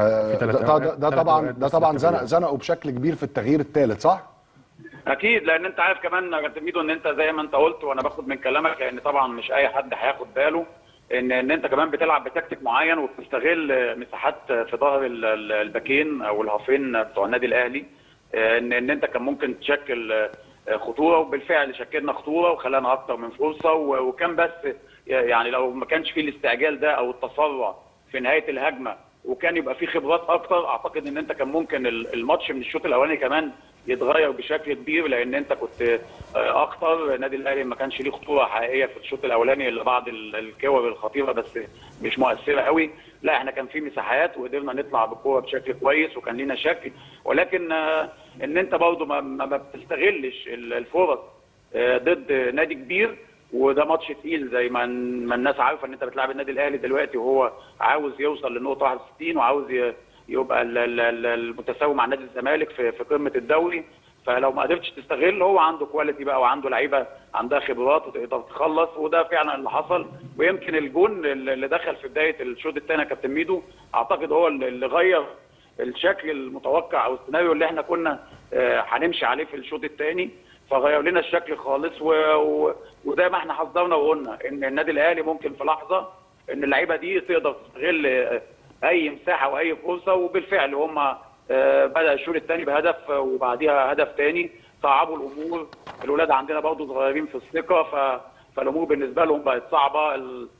ده طبعا زنقوا بشكل كبير في التغيير الثالث، صح؟ اكيد، لان انت عارف كمان يا كابتن ميدو ان انت زي ما انت قلت، وانا باخد من كلامك، لان طبعا مش اي حد هياخد باله ان انت كمان بتلعب بتكتيك معين وبتستغل مساحات في ظهر الباكين او الهافين بتوع النادي الاهلي، ان انت كان ممكن تشكل خطوره، وبالفعل شكلنا خطوره وخلانا اكتر من فرصه، وكان بس يعني لو ما كانش فيه الاستعجال ده او التسرع في نهايه الهجمه، وكان يبقى فيه خبرات اكتر، اعتقد ان انت كان ممكن الماتش من الشوط الاولاني كمان يتغير بشكل كبير، لان انت كنت اخطر. النادي الاهلي ما كانش ليه خطوره حقيقيه في الشوط الاولاني الا بعض الكور الخطيره بس مش مؤثره قوي، لا احنا كان في مساحات وقدرنا نطلع بالكوره بشكل كويس وكان لينا شكل، ولكن ان انت برضه ما بتستغلش الفرص ضد نادي كبير، وده ماتش تقيل زي ما الناس عارفه ان انت بتلعب النادي الاهلي دلوقتي وهو عاوز يوصل للنقطه 61 وعاوز يبقى المتساوي مع نادي الزمالك في قمه الدوري، فلو ما قدرتش تستغل، هو عنده كواليتي بقى وعنده لعيبه عندها خبرات وتقدر تخلص، وده فعلا اللي حصل. ويمكن الجون اللي دخل في بدايه الشوط الثاني يا كابتن ميدو اعتقد هو اللي غير الشكل المتوقع او السيناريو اللي احنا كنا هنمشي عليه في الشوط الثاني، فغير لنا الشكل خالص. وزي ما احنا حذرنا وقلنا ان النادي الاهلي ممكن في لحظه ان اللعيبه دي تقدر تستغل اي مساحه واي فرصه، وبالفعل هم بدا الشوط الثاني بهدف وبعديها هدف ثاني صعبوا الامور. الاولاد عندنا برضه صغيرين في الثقه، فالامور بالنسبه لهم بقت صعبه.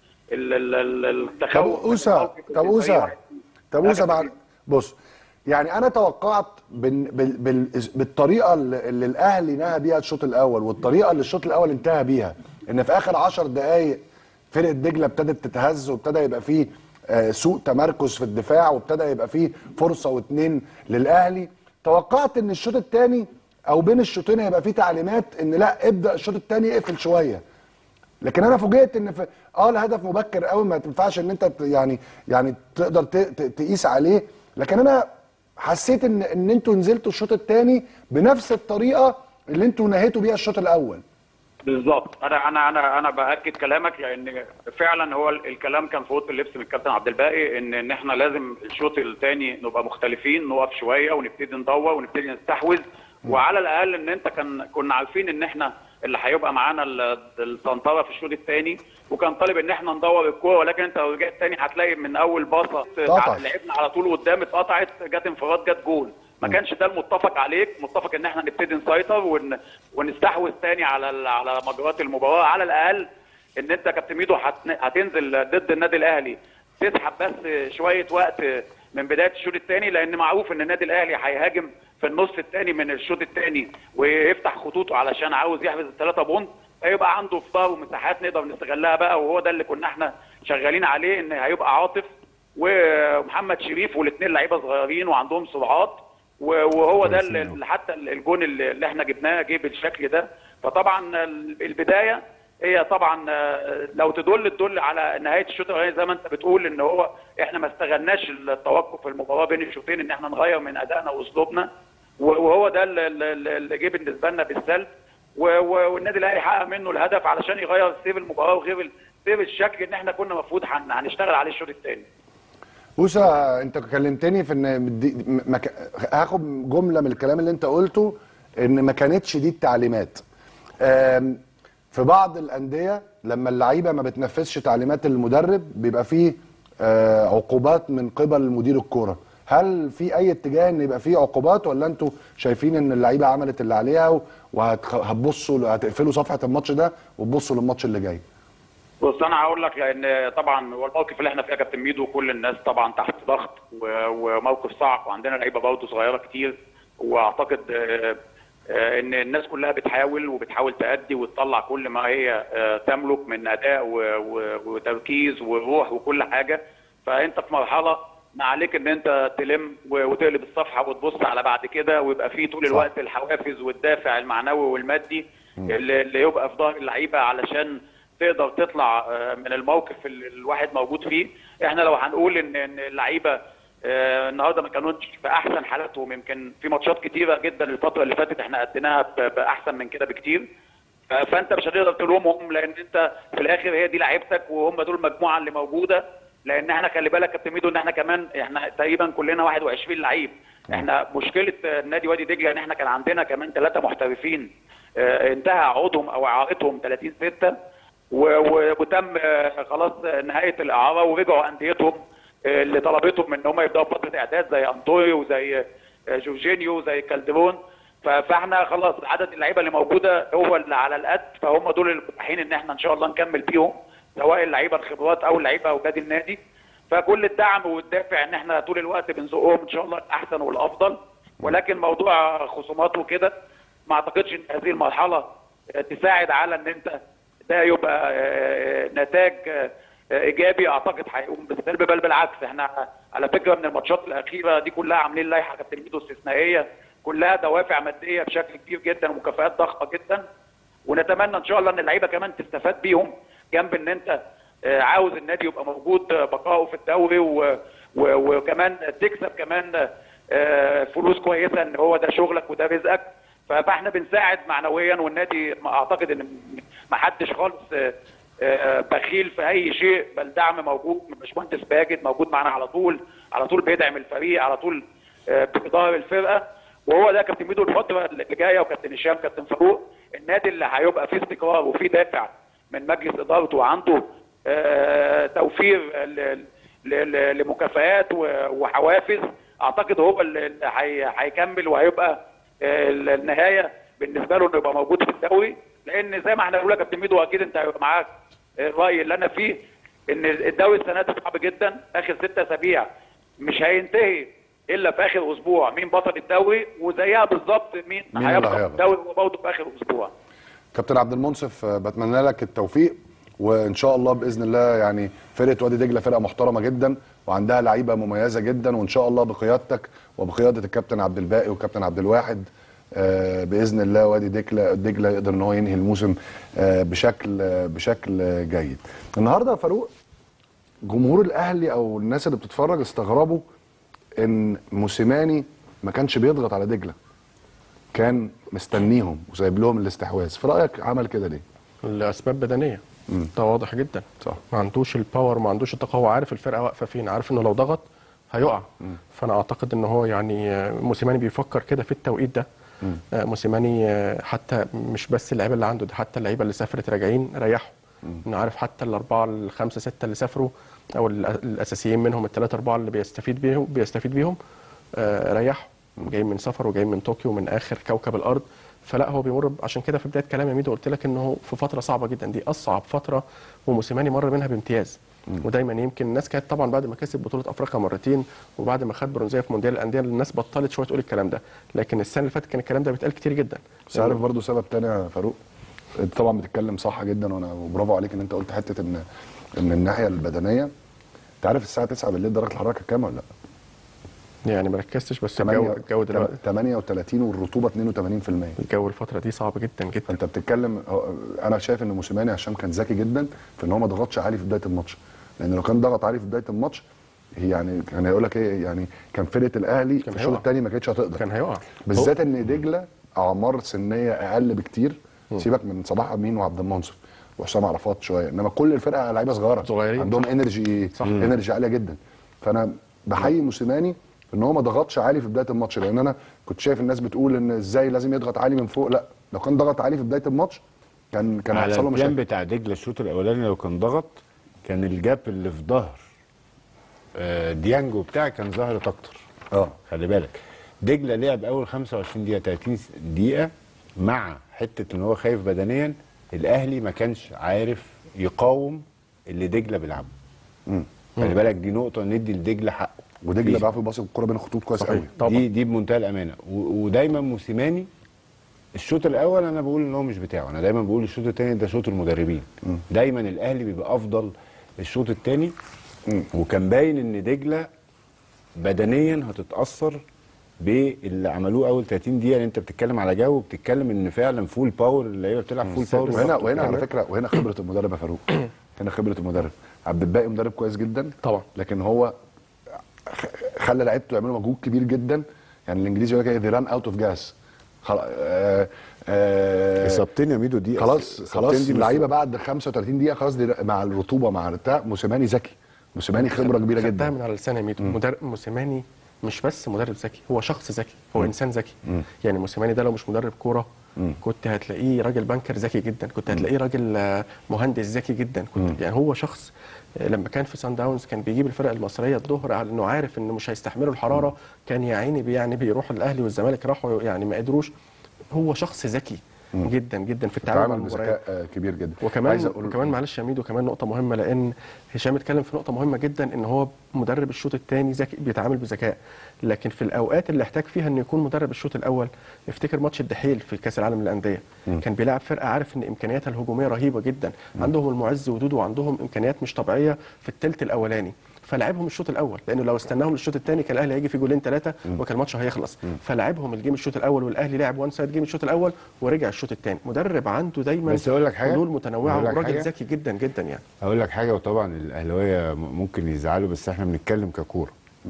التخوف. طب اوسا بعد بص، يعني انا توقعت بالطريقه اللي الاهلي نهى بيها الشوط الاول والطريقه اللي الشوط الاول انتهى بيها، ان في اخر 10 دقائق فرقه دجله ابتدت تتهز وابتدى يبقى فيه سوء تمركز في الدفاع وابتدى يبقى فيه فرصه واثنين للاهلي. توقعت ان الشوط الثاني او بين الشوطين هيبقى فيه تعليمات ان لا ابدا الشوط الثاني اقفل شويه، لكن انا فوجئت ان الهدف مبكر قوي ما تنفعش ان انت يعني تقدر تقيس عليه، لكن انا حسيت ان انتوا نزلتوا الشوط الثاني بنفس الطريقه اللي انتوا نهيتوا بيها الشوط الاول. بالظبط، انا باكد كلامك، لان فعلا هو الكلام كان في اوضه اللبس من الكابتن عبد الباقي ان احنا لازم الشوط الثاني نبقى مختلفين، نقف شويه ونبتدي ندور ونبتدي نستحوذ، وعلى الاقل ان انت كنا عارفين ان احنا اللي هيبقى معانا السنطره في الشوط الثاني، وكان طالب ان احنا ندور الكوره، ولكن انت لو رجعت تاني هتلاقي من اول باصه لعبنا على طول قدام اتقطعت، جت انفراد جت جول. ما كانش ده المتفق عليه، متفق ان احنا نبتدي نسيطر ونستحوذ تاني على مجريات المباراه. على الاقل ان انت كابتن ميدو هتنزل ضد النادي الاهلي تسحب بس شويه وقت من بدايه الشوط الثاني، لان معروف ان النادي الاهلي هيهاجم في النص الثاني من الشوط الثاني ويفتح خطوطه علشان عاوز يحفظ ال3 بونت، هيبقى عنده في ظهره مساحات نقدر نستغلها بقى، وهو ده اللي كنا احنا شغالين عليه، ان هيبقى عاطف ومحمد شريف، والاثنين لعيبه صغيرين وعندهم سرعات، وهو ده اللي حتى الجون اللي احنا جبناه جه بالشكل ده. فطبعا البدايه هي طبعا لو تدل على نهايه الشوط الاولاني زي ما انت بتقول، ان هو احنا ما استغلناش التوقف في المباراه بين الشوطين ان احنا نغير من ادائنا واسلوبنا، وهو ده اللي جه بالنسبه لنا بالسلب، والنادي الاهلي حقق منه الهدف علشان يغير سير المباراه وغير سير الشكل ان احنا كنا المفروض هنشتغل عليه الشوط الثاني. موسى، انت كلمتني في ان هاخد جمله من الكلام اللي انت قلته، ان ما كانتش دي التعليمات. في بعض الانديه لما اللعيبه ما بتنفذش تعليمات المدرب بيبقى فيه عقوبات من قبل مدير الكوره. هل في اي اتجاه ان يبقى فيه عقوبات، ولا انتوا شايفين ان اللعيبه عملت اللي عليها وهتبصوا هتقفلوا صفحه الماتش ده وتبصوا للماتش اللي جاي؟ بص انا هقول لك، لان طبعا هو الموقف اللي احنا فيه يا كابتن ميدو كل الناس طبعا تحت ضغط وموقف صعب، وعندنا لعيبه برضه صغيره كتير، واعتقد ان الناس كلها بتحاول تأدي وتطلع كل ما هي تملك من اداء وتركيز وروح وكل حاجه. فانت في مرحله ما عليك ان انت تلم وتقلب الصفحه وتبص على بعد كده، ويبقى فيه طول الوقت الحوافز والدافع المعنوي والمادي اللي يبقى في ظهر اللعيبه علشان تقدر تطلع من الموقف اللي الواحد موجود فيه. احنا لو هنقول ان اللعيبه النهارده ما كانوش في احسن حالاتهم، يمكن في ماتشات كتيره جدا الفتره اللي فاتت احنا اديناها باحسن من كده بكتير، فانت مش هتقدر تلومهم، لان انت في الاخر هي دي لعيبتك وهم دول المجموعه اللي موجوده. لان احنا خلي بالك يا كابتن ميدو ان احنا تقريبا كلنا 21 لعيب. احنا مشكله نادي وادي دجله ان احنا كان عندنا كمان 3 محترفين انتهى عقودهم او اعارتهم 30/6 وتم خلاص نهايه الاعاره، ورجعوا انديتهم اللي طلبتهم ان هم يبداوا فتره اعداد زي انطوريو وزي جورجينيو وزي كالدرون. فاحنا خلاص عدد اللعيبه اللي موجوده هو اللي على القد، فهم دول المتاحين ان احنا ان شاء الله نكمل بيهم، سواء اللعيبه الخبرات او اللعيبه اولاد النادي. فكل الدعم والدافع ان احنا طول الوقت بنزقهم ان شاء الله الاحسن والافضل. ولكن موضوع خصومات وكده ما اعتقدش ان هذه المرحله تساعد على ان انت ده يبقى نتاج ايجابي. اعتقد هيقوم بالسلب، بل بالعكس. احنا على فكره من الماتشات الاخيره دي كلها عاملين لائحه كابتن ميدو استثنائيه، كلها دوافع ماديه بشكل كبير جدا ومكافآت ضخمه جدا، ونتمنى ان شاء الله ان اللعيبه كمان تستفاد بيهم، جنب ان انت عاوز النادي يبقى موجود بقائه في الدوري وكمان تكسب كمان فلوس كويسه، ان هو ده شغلك وده رزقك. فاحنا بنساعد معنويا، والنادي اعتقد ان ما حدش خالص بخيل في اي شيء، بل دعم موجود من باشمهندس باجد موجود معانا على طول بيدعم الفريق، على طول بيدار الفرقه. وهو ده كابتن ميدو الفتره اللي جايه، وكابتن هشام كابتن فاروق، النادي اللي هيبقى فيه استقرار وفيه دافع من مجلس ادارته، وعنده توفير لمكافآت وحوافز. اعتقد هو اللي هيكمل، وهيبقى النهايه بالنسبه له انه يبقى موجود في الدوري. لان زي ما احنا بنقول يا كابتن ميدو، اكيد انت هيبقى معاك الراي اللي انا فيه، ان الدوري السنه دي صعب جدا. اخر 6 اسابيع مش هينتهي الا في اخر اسبوع مين بطل الدوري، وزيها بالظبط مين هيبقى في الدوري وبرضه في اخر اسبوع. كابتن عبد المنصف، بتمنى لك التوفيق، وان شاء الله باذن الله يعني فرقه وادي دجله فرقه محترمه جدا وعندها لعيبه مميزه جدا، وان شاء الله بقيادتك وبقياده الكابتن عبد الباقي والكابتن عبد الواحد باذن الله وادي دجله يقدر ان هو ينهي الموسم بشكل جيد. النهارده يا فاروق، جمهور الاهلي او الناس اللي بتتفرج استغربوا ان موسيماني ما كانش بيضغط على دجله، كان مستنيهم وسايب لهم الاستحواذ. في رايك عمل كده ليه؟ الاسباب بدنيه، ده واضح جدا. صح. ما عندوش الباور، ما عندوش الطاقه، هو عارف الفرقه واقفه فين، عارف انه لو ضغط هيقع. فانا اعتقد ان هو يعني موسيماني بيفكر كده في التوقيت ده، موسيماني حتى مش بس اللعيبه اللي عنده ده، حتى اللعيبه اللي سافرت راجعين ريحوا. انه عارف حتى الاربعه الخمسه سته اللي سافروا او الاساسيين منهم الثلاثه اربعه اللي بيستفيد بيهم ريحوا، جايين من سفر وجايين من طوكيو من اخر كوكب الارض. فلا هو بيمر، عشان كده في بدايه كلامي يا ميدو قلت لك انه في فتره صعبه جدا، دي اصعب فتره وموسيماني مر منها بامتياز. ودايما يمكن الناس كانت طبعا بعد ما كسب بطوله افريقيا مرتين وبعد ما خد برونزيه في مونديال الانديه الناس بطلت شويه تقول الكلام ده، لكن السنه اللي فاتت كان الكلام ده بيتقال كتير جدا. بس عارف برضه سبب تاني يا فاروق، انت طبعا بتتكلم صح جدا وبرافو عليك ان انت قلت حته ان الناحيه البدنيه. انت عارف الساعه 9 بالليل درجه الحراره كام ولا لا؟ يعني ما ركزتش بس الجو دلوقتي 38 والرطوبه 82%. الجو الفتره دي صعب جدا جدا. انت بتتكلم، انا شايف ان موسيماني عشان كان ذكي جدا في ان هو ما ضغطش عالي في بدايه الماتش، لان لو كان ضغط عالي في بدايه الماتش يعني كان هيقول لك ايه، يعني كان فرقه الاهلي في الشوط الثاني ما كانتش هتقدر، كان هيقع، بالذات ان دجله اعمار سنيه اقل بكتير. سيبك من صلاح امين وعبد المنصف وحسام عرفات شويه، انما كل الفرقه لعيبه صغيرين عندهم انرجي عاليه جدا. فانا بحيي موسيماني ان هو ما ضغطش عالي في بدايه الماتش، لان انا كنت شايف الناس بتقول ان ازاي لازم يضغط عالي من فوق. لا، لو كان ضغط عالي في بدايه الماتش كان هيحصل له مشاكل. البلان بتاع دجله الشوط الاولاني لو كان ضغط كان الجاب اللي في ظهر ديانجو بتاعه كان ظهرت اكتر. خلي بالك دجله لعب اول 25 دقيقه 30 دقيقه مع حته ان هو خايف بدنيا، الاهلي ما كانش عارف يقاوم اللي دجله بيلعبه. خلي بالك دي نقطه ندي لدجله حقه، ودجله بيعرف يباصي الكوره بين الخطوط كويس قوي. دي بمنتهى الامانه. ودايما موسيماني الشوط الاول انا بقول ان هو مش بتاعه، انا دايما بقول الشوط الثاني ده شوط المدربين. دايما الاهلي بيبقى افضل الشوط الثاني، وكان باين ان دجله بدنيا هتتاثر باللي عملوه اول 30 دقيقه. انت بتتكلم على جو، بتتكلم ان فعلا فول باور، اللعيبه بتلعب فول باور. وهنا على فكره، وهنا خبره المدرب يا فاروق. هنا خبره المدرب. عبد الباقي مدرب كويس جدا طبعا، لكن هو خلى لعيبته يعملوا مجهود كبير جدا. يعني الانجليزي يقول لك ذي ران اوت اوف جاس. اصابتين يا ميدو دي خلاص اللعيبه بعد 35 دقيقه خلاص، دي مع الرطوبه مع بتاع. موسيماني ذكي، موسيماني خبره كبيره جدا. خدتها من على لسان يا ميدو. موسيماني مش بس مدرب ذكي، هو شخص ذكي، هو انسان ذكي. يعني موسيماني ده لو مش مدرب كوره كنت هتلاقيه راجل بانكر ذكي جدا، كنت هتلاقيه راجل مهندس ذكي جدا. كنت يعني هو شخص لما كان في سان داونز كان بيجيب الفرق المصريه الظهر على انه عارف انه مش هيستحملوا الحراره، كان يا عيني يعني بيروح الاهلي والزمالك راحوا يعني ما قدروش. هو شخص ذكي جدا جدا في التعامل مع المباريات، بذكاء كبير جدا. وكمان معلش يا ميدو كمان نقطه مهمه، لان هشام اتكلم في نقطه مهمه جدا ان هو مدرب الشوط الثاني ذكي بيتعامل بذكاء، لكن في الاوقات اللي احتاج فيها انه يكون مدرب الشوط الاول، افتكر ماتش الدحيل في كاس العالم للانديه، كان بيلعب فرقه عارف ان امكانياتها الهجوميه رهيبه جدا، عندهم المعز ودودو وعندهم امكانيات مش طبيعيه في الثلث الاولاني، فلعبهم الشوط الاول، لانه لو استناهم للشوط الثاني كان الاهلي هيجي في جولين ثلاثه وكان الماتش هيخلص. فلعبهم الجيم الشوط الاول، والاهلي لعب وان سايد جيم الشوط الاول ورجع الشوط الثاني. مدرب عنده دايما حلول متنوعه وراجل ذكي جدا جدا. يعني اقول لك حاجه، وطبعا الاهلاويه ممكن يزعلوا بس احنا بنتكلم ككوره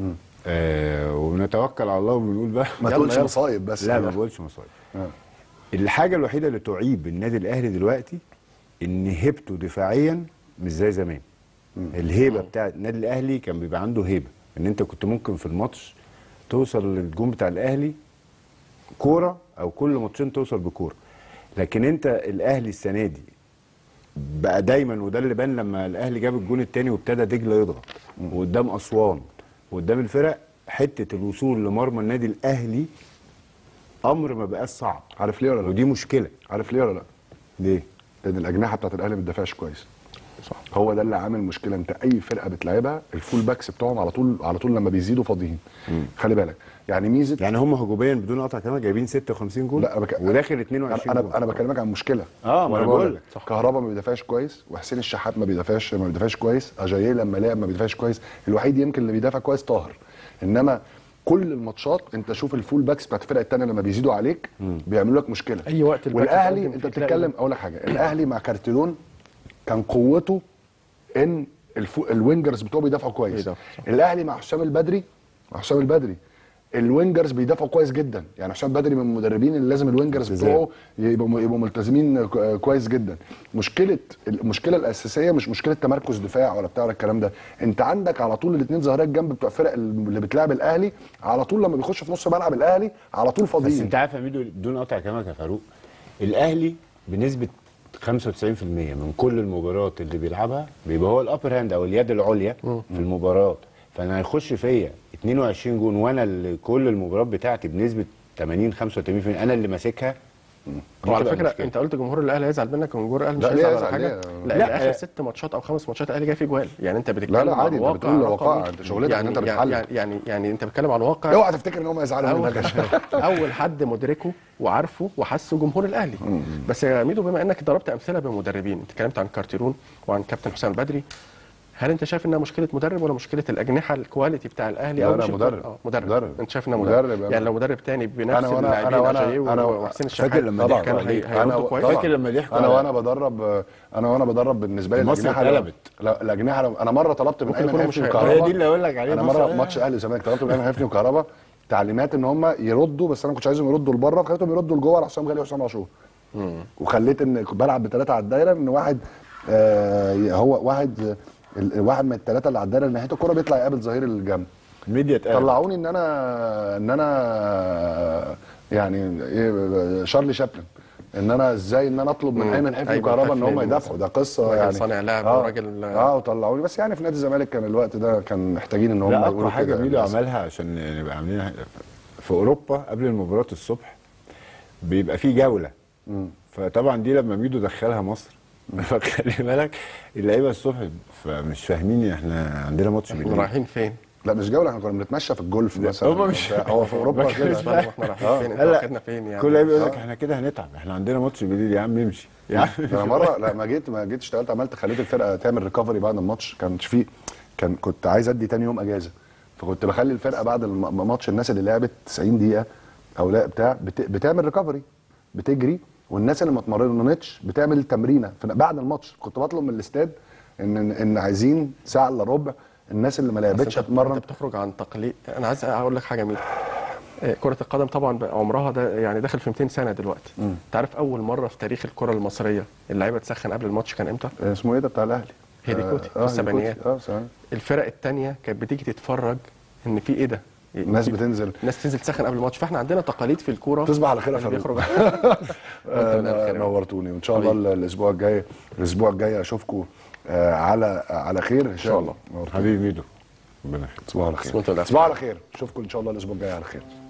وبنتوكل على الله وبنقول بقى ما تقولش مصايب بس. لا ما بقولش مصايب. الحاجه الوحيده اللي تعيب النادي الاهلي دلوقتي ان هيبته دفاعيا مش زي زمان. الهيبه بتاع النادي الاهلي كان بيبقى عنده هيبه، ان انت كنت ممكن في الماتش توصل للجون بتاع الاهلي كوره، او كل ماتشين توصل بكوره. لكن انت الاهلي السنه دي بقى دايما، وده اللي بان لما الاهلي جاب الجون الثاني وابتدى دجله يضغط وقدام اسوان وقدام الفرق، حته الوصول لمرمى النادي الاهلي امر ما بقاش صعب. عارف ليه ولا لا؟ ودي مشكله. عارف ليه ولا لا؟ ليه؟ لان الاجنحه بتاعت الاهلي ما بتدافعش كويس. صح. هو ده اللي عامل مشكله. انت اي فرقه بتلعبها الفول باكس بتوعهم على طول لما بيزيدوا فاضيين. خلي بالك يعني ميزه، يعني هم هجوميا بدون قطع كمان جايبين 56 جول. لا وداخل 22 جول. انا بكلمك عن مشكله. ما انا بقول لك كهربا ما بيدافعش كويس، وحسين الشحات ما بيدافعش كويس، اجاييه لما لعب ما بيدافعش كويس. الوحيد يمكن اللي بيدافع كويس طاهر. انما كل الماتشات انت شوف الفول باكس بتاعت الفرق الثانيه لما بيزيدوا عليك بيعملوا لك مشكله. اي وقت والاهلي انت بتتكلم، اقول لك حاجه، الاهلي مع كارتيرون كان قوته ان الوينجرز بتوعه بيدافعوا كويس. الاهلي مع حسام البدري الوينجرز بيدافعوا كويس جدا، يعني حسام بدري من المدربين اللي لازم الوينجرز بتوعه يبقوا ملتزمين كويس جدا. المشكله الاساسيه مش مشكله تمركز دفاع ولا بتاع الكلام ده، انت عندك على طول الاثنين ظهريات جنب بتوع الفرق اللي بتلعب الاهلي، على طول لما بيخش في نص ملعب الاهلي على طول فاضيين. بس انت عارف يا ميدو بدون قطع كلامك يا فاروق، الاهلي بنسبه 95% من كل المباريات اللي بيلعبها بيبقى هو الابر هاند او اليد العليا في المباراه، فانا هيخش فيا 22 جون وانا اللي كل المباريات بتاعتي بنسبه 80-85% انا اللي ماسكها. وعلى فكره مشكلة. انت قلت جمهور الاهلي هيزعل منك، جمهور الاهلي مش هيزعل على حاجه. لا اخر 6 ماتشات او 5 ماتشات الاهلي جاي فيه جوال، يعني انت بتتكلم لا عادي، انت بتقول الواقع، انت شغلتك يعني انت بتحلل يعني انت بتتكلم على الواقع. اوعى تفتكر ان هم يزعلوا منك. اول حد مدركه وعارفه وحسه جمهور الاهلي. بس يا ميدو بما انك ضربت امثله بمدربين، انت اتكلمت عن كارتيرون وعن كابتن حسام البدري، هل انت شايف انها مشكله مدرب ولا مشكله الاجنحه الكواليتي بتاع الاهلي؟ او مش مدرب. مدرب. انت شايف انها مدرب يعني لو مدرب تاني بنفس اللاعبين انا وحسين الشحات فاكر لما ضحكوا كان هيردوا كويس. فاكر لما ضحكوا وانا بدرب بالنسبه لي الاجنحه اتقلبت. الاجنحه انا مره طلبت من ايمن حفني وكهربا، هي دي اللي اقول لك عليها. انا مره ماتش اهلي وزمالك طلبت من ايمن حفني وكهربا تعليمات ان هم يردوا، بس انا ما كنتش عايزهم يردوا لبره، فخليتهم يردوا لجوه على حسام غالي وحسام عاشور. وخليت ان بلعب ب3 على الدايره، ان واحد هو واحد من الثلاثه اللي على الدايره اللي ناحيه الكوره بيطلع يقابل ظهير الجنب. ميديا طلعوني ان انا يعني ايه شارلي شابلن، ان انا ازاي ان انا اطلب من ايمن حفني وكهربا ان هم يدافعوا، ده قصه يعني صانع لعب وراجل وطلعوني. بس يعني في نادي الزمالك كان الوقت ده كان محتاجين ان هم يقولوا كده. لا اقوى حاجه ميدو عملها عشان نبقى عاملينها في اوروبا قبل المباراه الصبح بيبقى في جوله، فطبعا دي لما ميدو دخلها مصر فخلي بالك اللعيبه الصبح فمش فاهمين احنا عندنا ماتش بالليل رايحين فين. لا مش جوله، احنا كنا بنتمشى في الجولف مثلا. هم مش هو في اوروبا كده احنا رايحين فين، انت واخدنا فين يعني. كل لعيب يقول لك احنا كده هنتعب، احنا عندنا ماتش بالليل يا عم امشي يا عم. انا مره لما جيت اشتغلت عملت خليت الفرقه تعمل ريكفري بعد الماتش، كنت عايز ادي تاني يوم اجازه، فكنت بخلي الفرقه بعد الماتش الناس اللي لعبت 90 دقيقه او لا بتاع بتعمل ريكفري بتجري، والناس اللي ما اتمرنتش بتعمل تمرينه بعد الماتش. كنت بطلب من الاستاد ان عايزين ساعه الا ربع الناس اللي ما لعبتش تتمرن. انت بتخرج عن تقليد. انا عايز اقول لك حاجه ميدو، كره القدم طبعا عمرها ده يعني داخل في 200 سنه دلوقتي. انت عارف اول مره في تاريخ الكره المصريه اللعيبه تسخن قبل الماتش كان امتى؟ اسمه ايه ده بتاع الاهلي؟ هيديكوتي في السبعينيات. الفرق الثانيه كانت بتيجي تتفرج ان في ايه ده، ناس بتنزل تسخن قبل الماتش. فاحنا عندنا تقاليد في الكوره. تصبح على خير يا فاروق. نورتوني، وان شاء الله الاسبوع الجاي اشوفكم على خير ان شاء الله. حبيبي ميدو ربنا يخليك. تصبحوا على خير. اشوفكم ان شاء الله الاسبوع الجاي على خير.